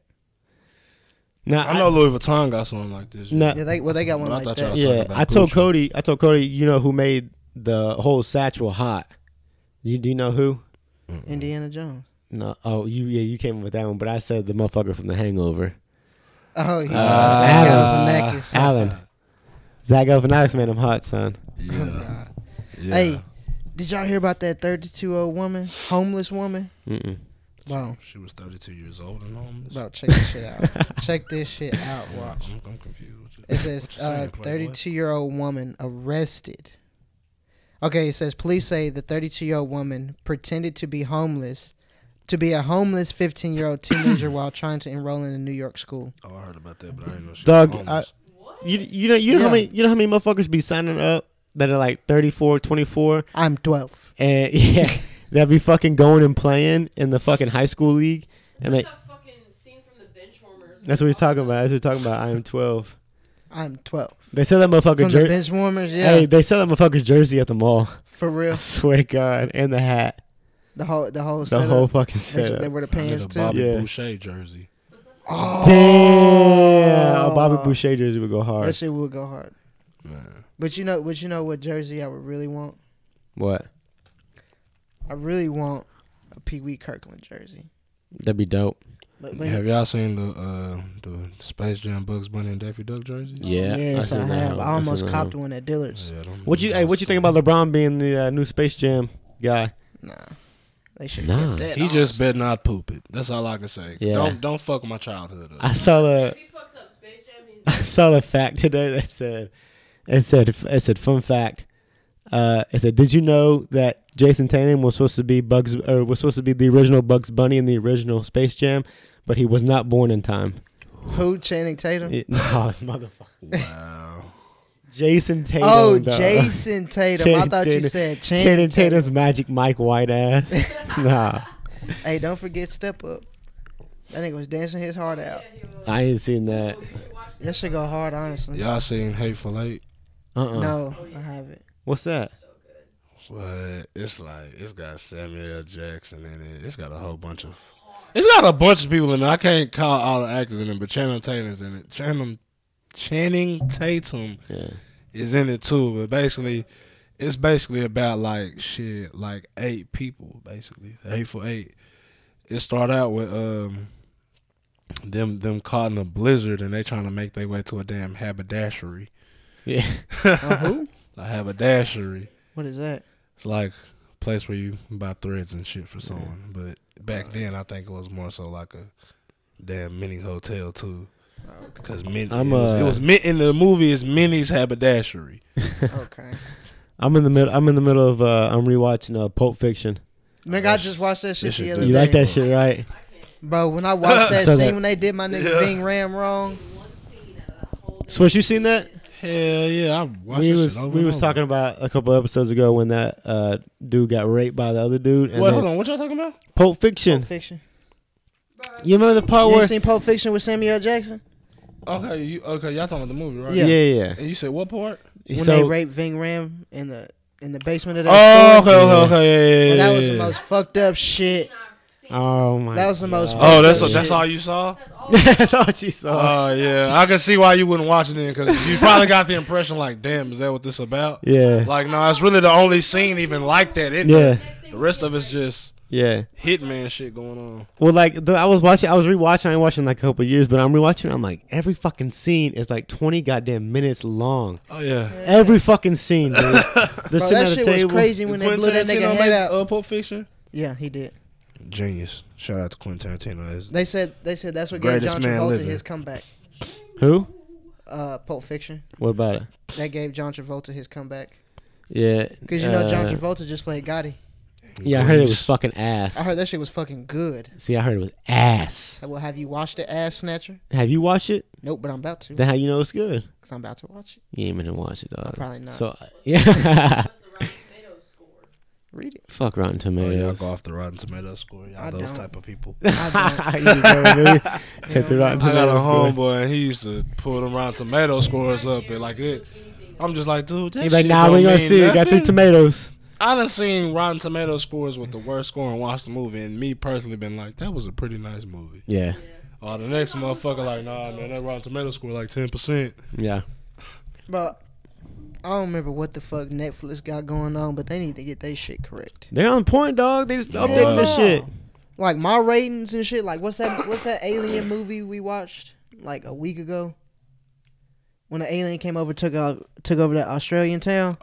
Nah, I know Louis Vuitton got something like this. Nah. Yeah, they got one But I like thought y'all that. was talking Yeah, about I told Gucci. Cody, you know who made the whole satchel hot? Do you know who? Indiana Jones. No. Oh, you came up with that one, but I said the motherfucker from The Hangover. Oh, he's Alan. Galifianakis. Alan. Zach Galifianakis made him hot, son. Oh, Yeah. God. Yeah. Hey, did y'all hear about that 32-year-old woman, homeless woman? Mm-mm. Bro, She was 32 years old and homeless. bro, check this shit out. Check this shit out. Watch. I'm confused. It says What you saying, Playboy? 32-year-old woman arrested. Okay, it says police say the 32-year-old woman pretended to be homeless, to be a homeless 15-year-old teenager while trying to enroll in a New York school. Oh, I heard about that, but I didn't know she Dog, was homeless. You know how many motherfuckers be signing up that are like 34, 24, I'm 12. and yeah, that be fucking going and playing in the fucking high school league, and What's they, that fucking scene from the Benchwarmers? that's what he's talking about. That's what he's talking about. I am 12. I'm 12. They sell that motherfucker From the jersey. bench warmers, yeah, Hey, they sell that motherfucker's jersey at the mall. for I real. swear to God, and the hat, The whole the setup. whole fucking They setup. wear the I need pants a too. Bobby Yeah. Boucher jersey. Oh, Damn, a Bobby Boucher jersey would go That hard. shit would go hard. Man. But you know what jersey I would really want? What? I really want a Pee Wee Kirkland jersey. That'd be dope. But Have y'all seen the Space Jam Bugs Bunny and Daffy Duck jersey? Yeah, yes, I seen that have. one. I almost seen that copped one. one at Dillard's. Yeah, them- What you think about LeBron being the new Space Jam guy? Nah, they should. Nah. Kept that He on. just better not poop it. That's all I can say. Yeah. Don't fuck with my childhood up. I saw If the he fucks up Space Jam, he's I saw a fact today that said it said fun fact. It said, did you know that Jason Tatum was supposed to be the original Bugs Bunny in the original Space Jam, but he was not born in time. Who? Channing Tatum. No, motherfucker. Wow. Jason Tatum. Oh, dog. Jason Tatum. I Channing thought you Tatum. said Channing Channing Tatum's Tatum. Magic Mike White ass. Nah, Hey, don't forget Step Up. That nigga was dancing his heart out. yeah, he was. I ain't seen that. Oh, you should watch That should go hard, honestly. Y'all seen Hateful Eight? No, I haven't. What's that? So good. But it's like it's got Samuel L. Jackson in it. It's got a whole bunch of It's got a bunch of people in it. I can't call all the actors in it, but Channing Tatum's in it. Channing Tatum is in it too. But basically, it's basically about like 8 people, basically. The Hateful Eight. It started out with them caught in a blizzard and they trying to make their way to a damn haberdashery. Yeah. Who? A haberdashery. What is that? It's like a place where you buy threads and shit for someone. But back then, I think it was more so like a damn mini hotel too. Because it was in the movie. It's Minnie's haberdashery. Okay. I'm in the middle of I'm rewatching Pulp Fiction. Nigga, I just watched that shit the other day. You like that shit, right? Bro, when I watched that So scene when they did my nigga Ving Ram wrong. Swish, you seen that? Hell yeah, I watched we was talking about a couple episodes ago when that dude got raped by the other dude. And wait, hold on, what y'all talking about? Pulp Fiction. Pulp Fiction. You remember the part You where? ain't seen Pulp Fiction with Samuel L. Jackson? Okay, y'all talking about the movie, right? Yeah. And you said what part? When So- they raped Ving Ram in the basement of that Oh, store. okay, yeah. Well, that was the most fucked up shit. Oh my! That was the most. Oh, fucked up that's shit. all you saw? That's all she saw. Oh yeah, I can see why you wouldn't watch it then, because you probably got the impression like, damn, is that what this about? Yeah. Like, no, it's really the only scene even like that. Yeah. The rest of it's just Yeah. hitman shit going on. Well, like I was rewatching. I ain't watching like a couple of years, but I'm rewatching. I'm like, every fucking scene is like 20 goddamn minutes long. Oh yeah. Every fucking scene, dude. They're Bro, sitting that at a shit was table. crazy when they blew that nigga head out. Pulp Fiction. Yeah, he did. Genius. Shout out to Quentin Tarantino. They said that's what gave Greatest John man Travolta living. his comeback. Who? Pulp Fiction. What about it? That gave John Travolta his comeback. Yeah. Because you know John Travolta just played Gotti. Yeah, I heard it was fucking ass. I heard that shit was fucking good. See, I heard it was ass. Well, have you watched it, Ass Snatcher? Have you watched it? Nope, but I'm about to. Then how you know it's good? Because I'm about to watch it. You ain't gonna watch it, dog. Probably not. So yeah. What's the Rotten Tomatoes score? Read it. Fuck Rotten Oh, y'all Tomatoes. go off the Rotten Tomatoes score. Y'all I those don't. type of people. You just go, really take the Rotten I got a Tomatoes score. homeboy and he used to pull them Rotten Tomato scores up and like it. I'm just like, dude, that He's like, shit nah, don't we gonna mean see it. Got 3 nothing. tomatoes. I done seen Rotten Tomato scores with the worst score and watched the movie, and me personally been like, that was a pretty nice movie. Yeah. Oh, the next motherfucker like, nah, man, that Rotten Tomato score like 10%. Yeah. But I don't remember what the fuck Netflix got going on, but they need to get their shit correct. They're on point, dog. They just updating this shit. Like my ratings and shit. Like what's that alien movie we watched like a week ago? When the alien came over, took over that Australian town.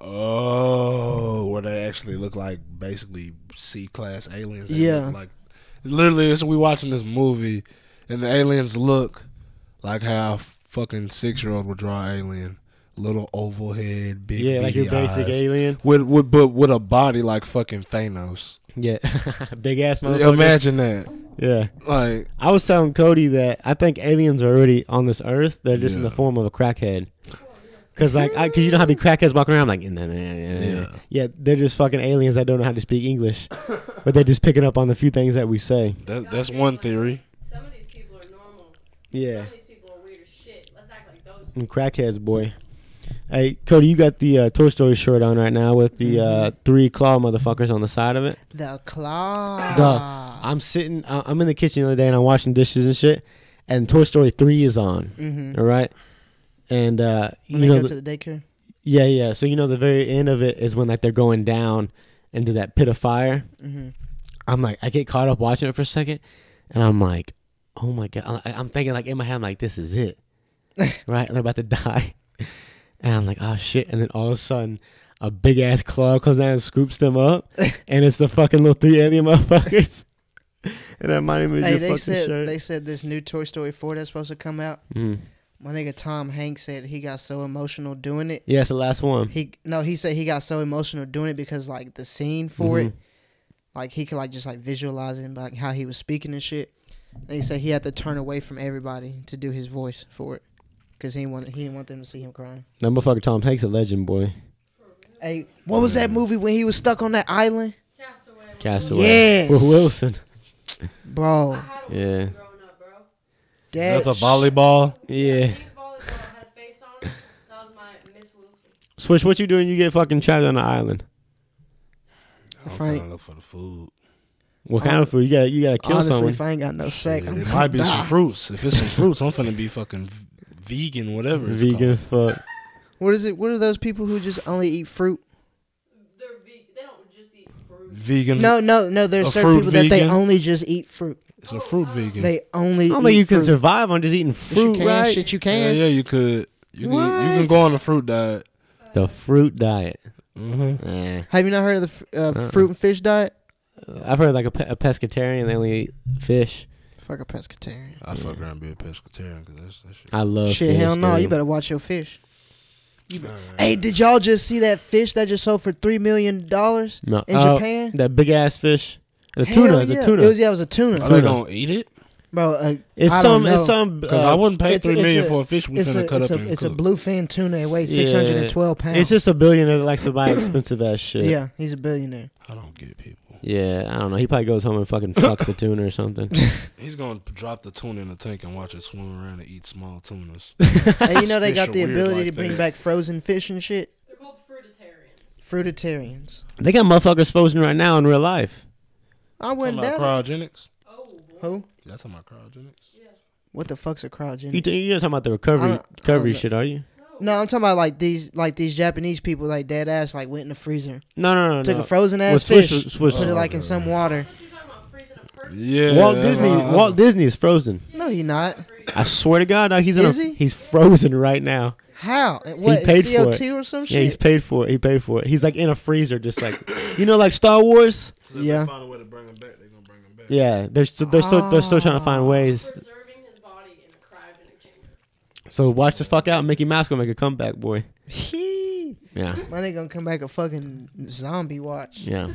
Oh, where they actually look like basically C-class aliens. They Yeah. look like literally, so we watching this movie, and the aliens look like how a fucking 6-year-old would draw an alien. Little oval head, big Yeah, like your beady basic eyes. alien. With a body like fucking Thanos. Yeah. Big ass motherfucker. Imagine that. Yeah. Like, I was telling Cody that I think aliens are already on this earth. They're just in the Yeah. form of a crackhead. Cause cause you know how be crackheads walking around like, yeah, they're just fucking aliens that don't know how to speak English, but they're just picking up on the few things that we say. that's one theory. Some of these people are normal. Yeah, Some of these people are weird as shit. Let's act like those. and crackheads, boy. Hey, Cody, you got the Toy Story shirt on right now with the 3 claw motherfuckers on the side of it. The claw. Dog, I'm sitting, I'm in the kitchen the other day and I'm washing dishes and shit, and Toy Story 3 is on. Mm-hmm. All right, and When you they know, go to the daycare. yeah. So you know, the very end of it is when like they're going down into that pit of fire. Mm-hmm. I'm like, I get caught up watching it for a second, and I'm like, oh my god, I'm thinking like in my head, I'm like, this is it, right? And they're about to die, and I'm like, oh shit, and then all of a sudden, a big ass claw comes down and scoops them up, and it's the fucking little 3 alien motherfuckers. And that reminded me of Hey, your they fucking said shirt. this new Toy Story 4 that's supposed to come out. Mm. My nigga Tom Hanks said he got so emotional doing it. Yeah, it's the last one. He said he got so emotional doing it because like the scene for it, Mhm. like he could like just like visualize it, like how he was speaking and shit. And he said he had to turn away from everybody to do his voice for it because he didn't want them to see him crying. That motherfucker Tom Hanks a legend, boy. Hey, what was that movie when he was stuck on that island, Castaway. Castaway. Yes. With Wilson. bro? I had a Yeah. Wilson growing up, bro. Is that the volleyball? Yeah. Pink volleyball had a face on it. That was my Miss Wilson. Swish, what you doing? You get fucking trapped on the island. I'm Frank. trying to look for the food. What kind of food? You gotta kill Honestly, someone. if I ain't got no sack, I'm It gonna might be die. some fruits. If it's some fruits, I'm finna be fucking vegan, whatever. It's Vegan as called. fuck. What is it? What are those people who just only eat fruit? They don't just eat fruit. Vegan. No. There's A certain fruit people that they vegan? only just eat fruit. It's a fruit vegan. They only I don't eat think you can fruit. survive on just eating Yes, fruit, you can. right? Shit, you yeah, can. yeah, you could. You can What? go on the fruit diet. The fruit diet. Mm-hmm. Have you not heard of the fruit and fish diet? I've heard like a pescatarian. They only eat fish. Fuck a pescatarian. I fuck around and be a pescatarian because that shit. I love Shit, fish. hell no. dude. You better watch your fish. Hey, did y'all just see that fish that just sold for $3 million No. in Oh, Japan? that big ass fish. The Hell tuna. It's yeah. a tuna. It was a tuna. Are they gonna eat it? Bro, It's I some. don't It's know. some. Because I wouldn't pay it's- $3 it's million a- for a fish we finna cut up and it's a cook. bluefin tuna. It weighs Yeah. 612 pounds. It's just a billionaire that likes to buy expensive ass shit. Yeah, he's a billionaire. I don't get people. Yeah, I don't know. He probably goes home and fucking fucks the tuna or something. He's gonna drop the tuna in the tank and watch it swim around and eat small tunas. And you know they Fish got are the weird ability like to bring that. back frozen fish and shit. They're called fruitarians. Fruitarians. They got motherfuckers frozen right now in real life. I Talking wouldn't about doubt it. cryogenics. Oh, boy. Who? Y'all talking about cryogenics? Yeah. What the fuck's a cryogenic? You're talking about the I recovery don't know. shit, are you? No, I'm talking about like these Japanese people like dead ass like went in the freezer, No. took no. a frozen Well, ass fish, Swish- put it like okay. in some water. I thought you were talking about freezing a person. Yeah. Walt Disney is frozen. No, he not. I swear to God, dog, Is he? he's frozen right now. How? What? paid for CO2 or some Yeah, he's shit? paid for it. He paid for it. He's like in a freezer, just like like Star Wars. So if Yeah. they find a way to bring them back, they're gonna bring them back. Yeah, they're still trying to find ways. Preserving his body in a cryogenic chamber. So watch the fuck out. Mickey Mouse gonna make a comeback, boy. Hee. Yeah, My nigga gonna come back a fucking zombie watch. yeah.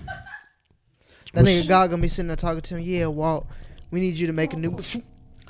That Well, nigga God gonna be sitting there talking to him. Yeah, Walt, we need you to make a new. This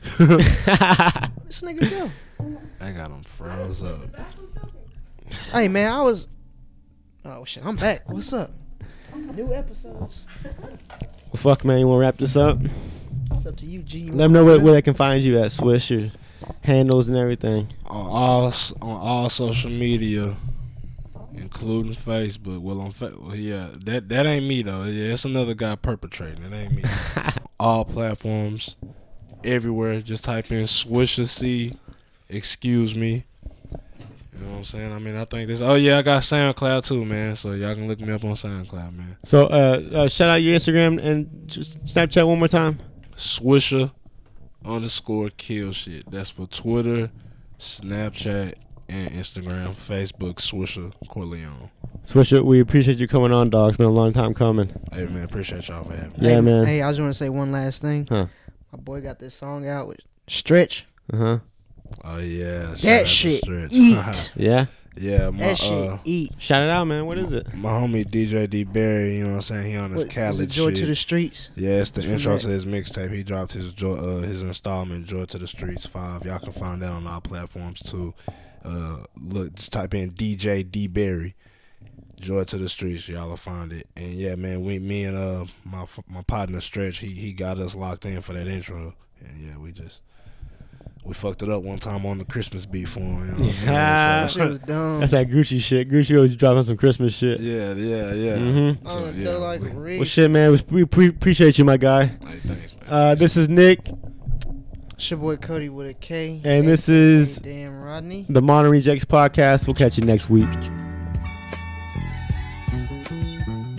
nigga go. I got them froze up. Hey man, I was. Oh shit, I'm back. What's up? New episodes. Well, fuck, man. You wanna wrap this up? It's up to you, G. Let them know where they can find you at. Swish your handles and everything. On all social media, including Facebook. Well, yeah, that ain't me though. Yeah, it's another guy perpetrating. It ain't me. All platforms, everywhere. Just type in Swisha C. Excuse me. You know what I'm saying? I mean, I think this. Oh yeah, I got SoundCloud too, man. So y'all can look me up on SoundCloud, man. So, shout out your Instagram and just Snapchat one more time. Swisha_kill shit. That's for Twitter, Snapchat, and Instagram. Facebook, Swisha Corleone. Swisher, we appreciate you coming on, dog. It's been a long time coming. Hey man, appreciate y'all for having me. Yeah, Hey, man. Hey, I just want to say one last thing. Huh. My boy got this song out with Stretch. Uh-huh. Oh yeah, shout out That to shit Stretch. eat. Yeah. Yeah, my That shit eat. Shout it out, man. What is it? my homie DJ D Berry, you know what I'm saying? He on his What, was Khaled it Joy shit. to the Streets? Yeah, it's the From intro that. to his mixtape. He dropped his installment, Joy to the Streets 5. Y'all can find that on our platforms too. Look, just type in DJ D Berry, Joy to the Streets. Y'all will find it. And yeah, man, me and my partner Stretch, he got us locked in for that intro. And yeah, we fucked it up one time on the Christmas beat for him. You know what I'm saying? That So- shit was dumb. That's that Gucci shit. Gucci always dropping some Christmas shit. yeah. Mhm. So, Oh, yeah, like we- Reed. Well, shit, man. We appreciate you, my guy. Hey, thanks, man. This is Nick, It's your boy Cody with a K. and this aka is Damn Rodney. the Modern Rejects podcast. We'll catch you next week.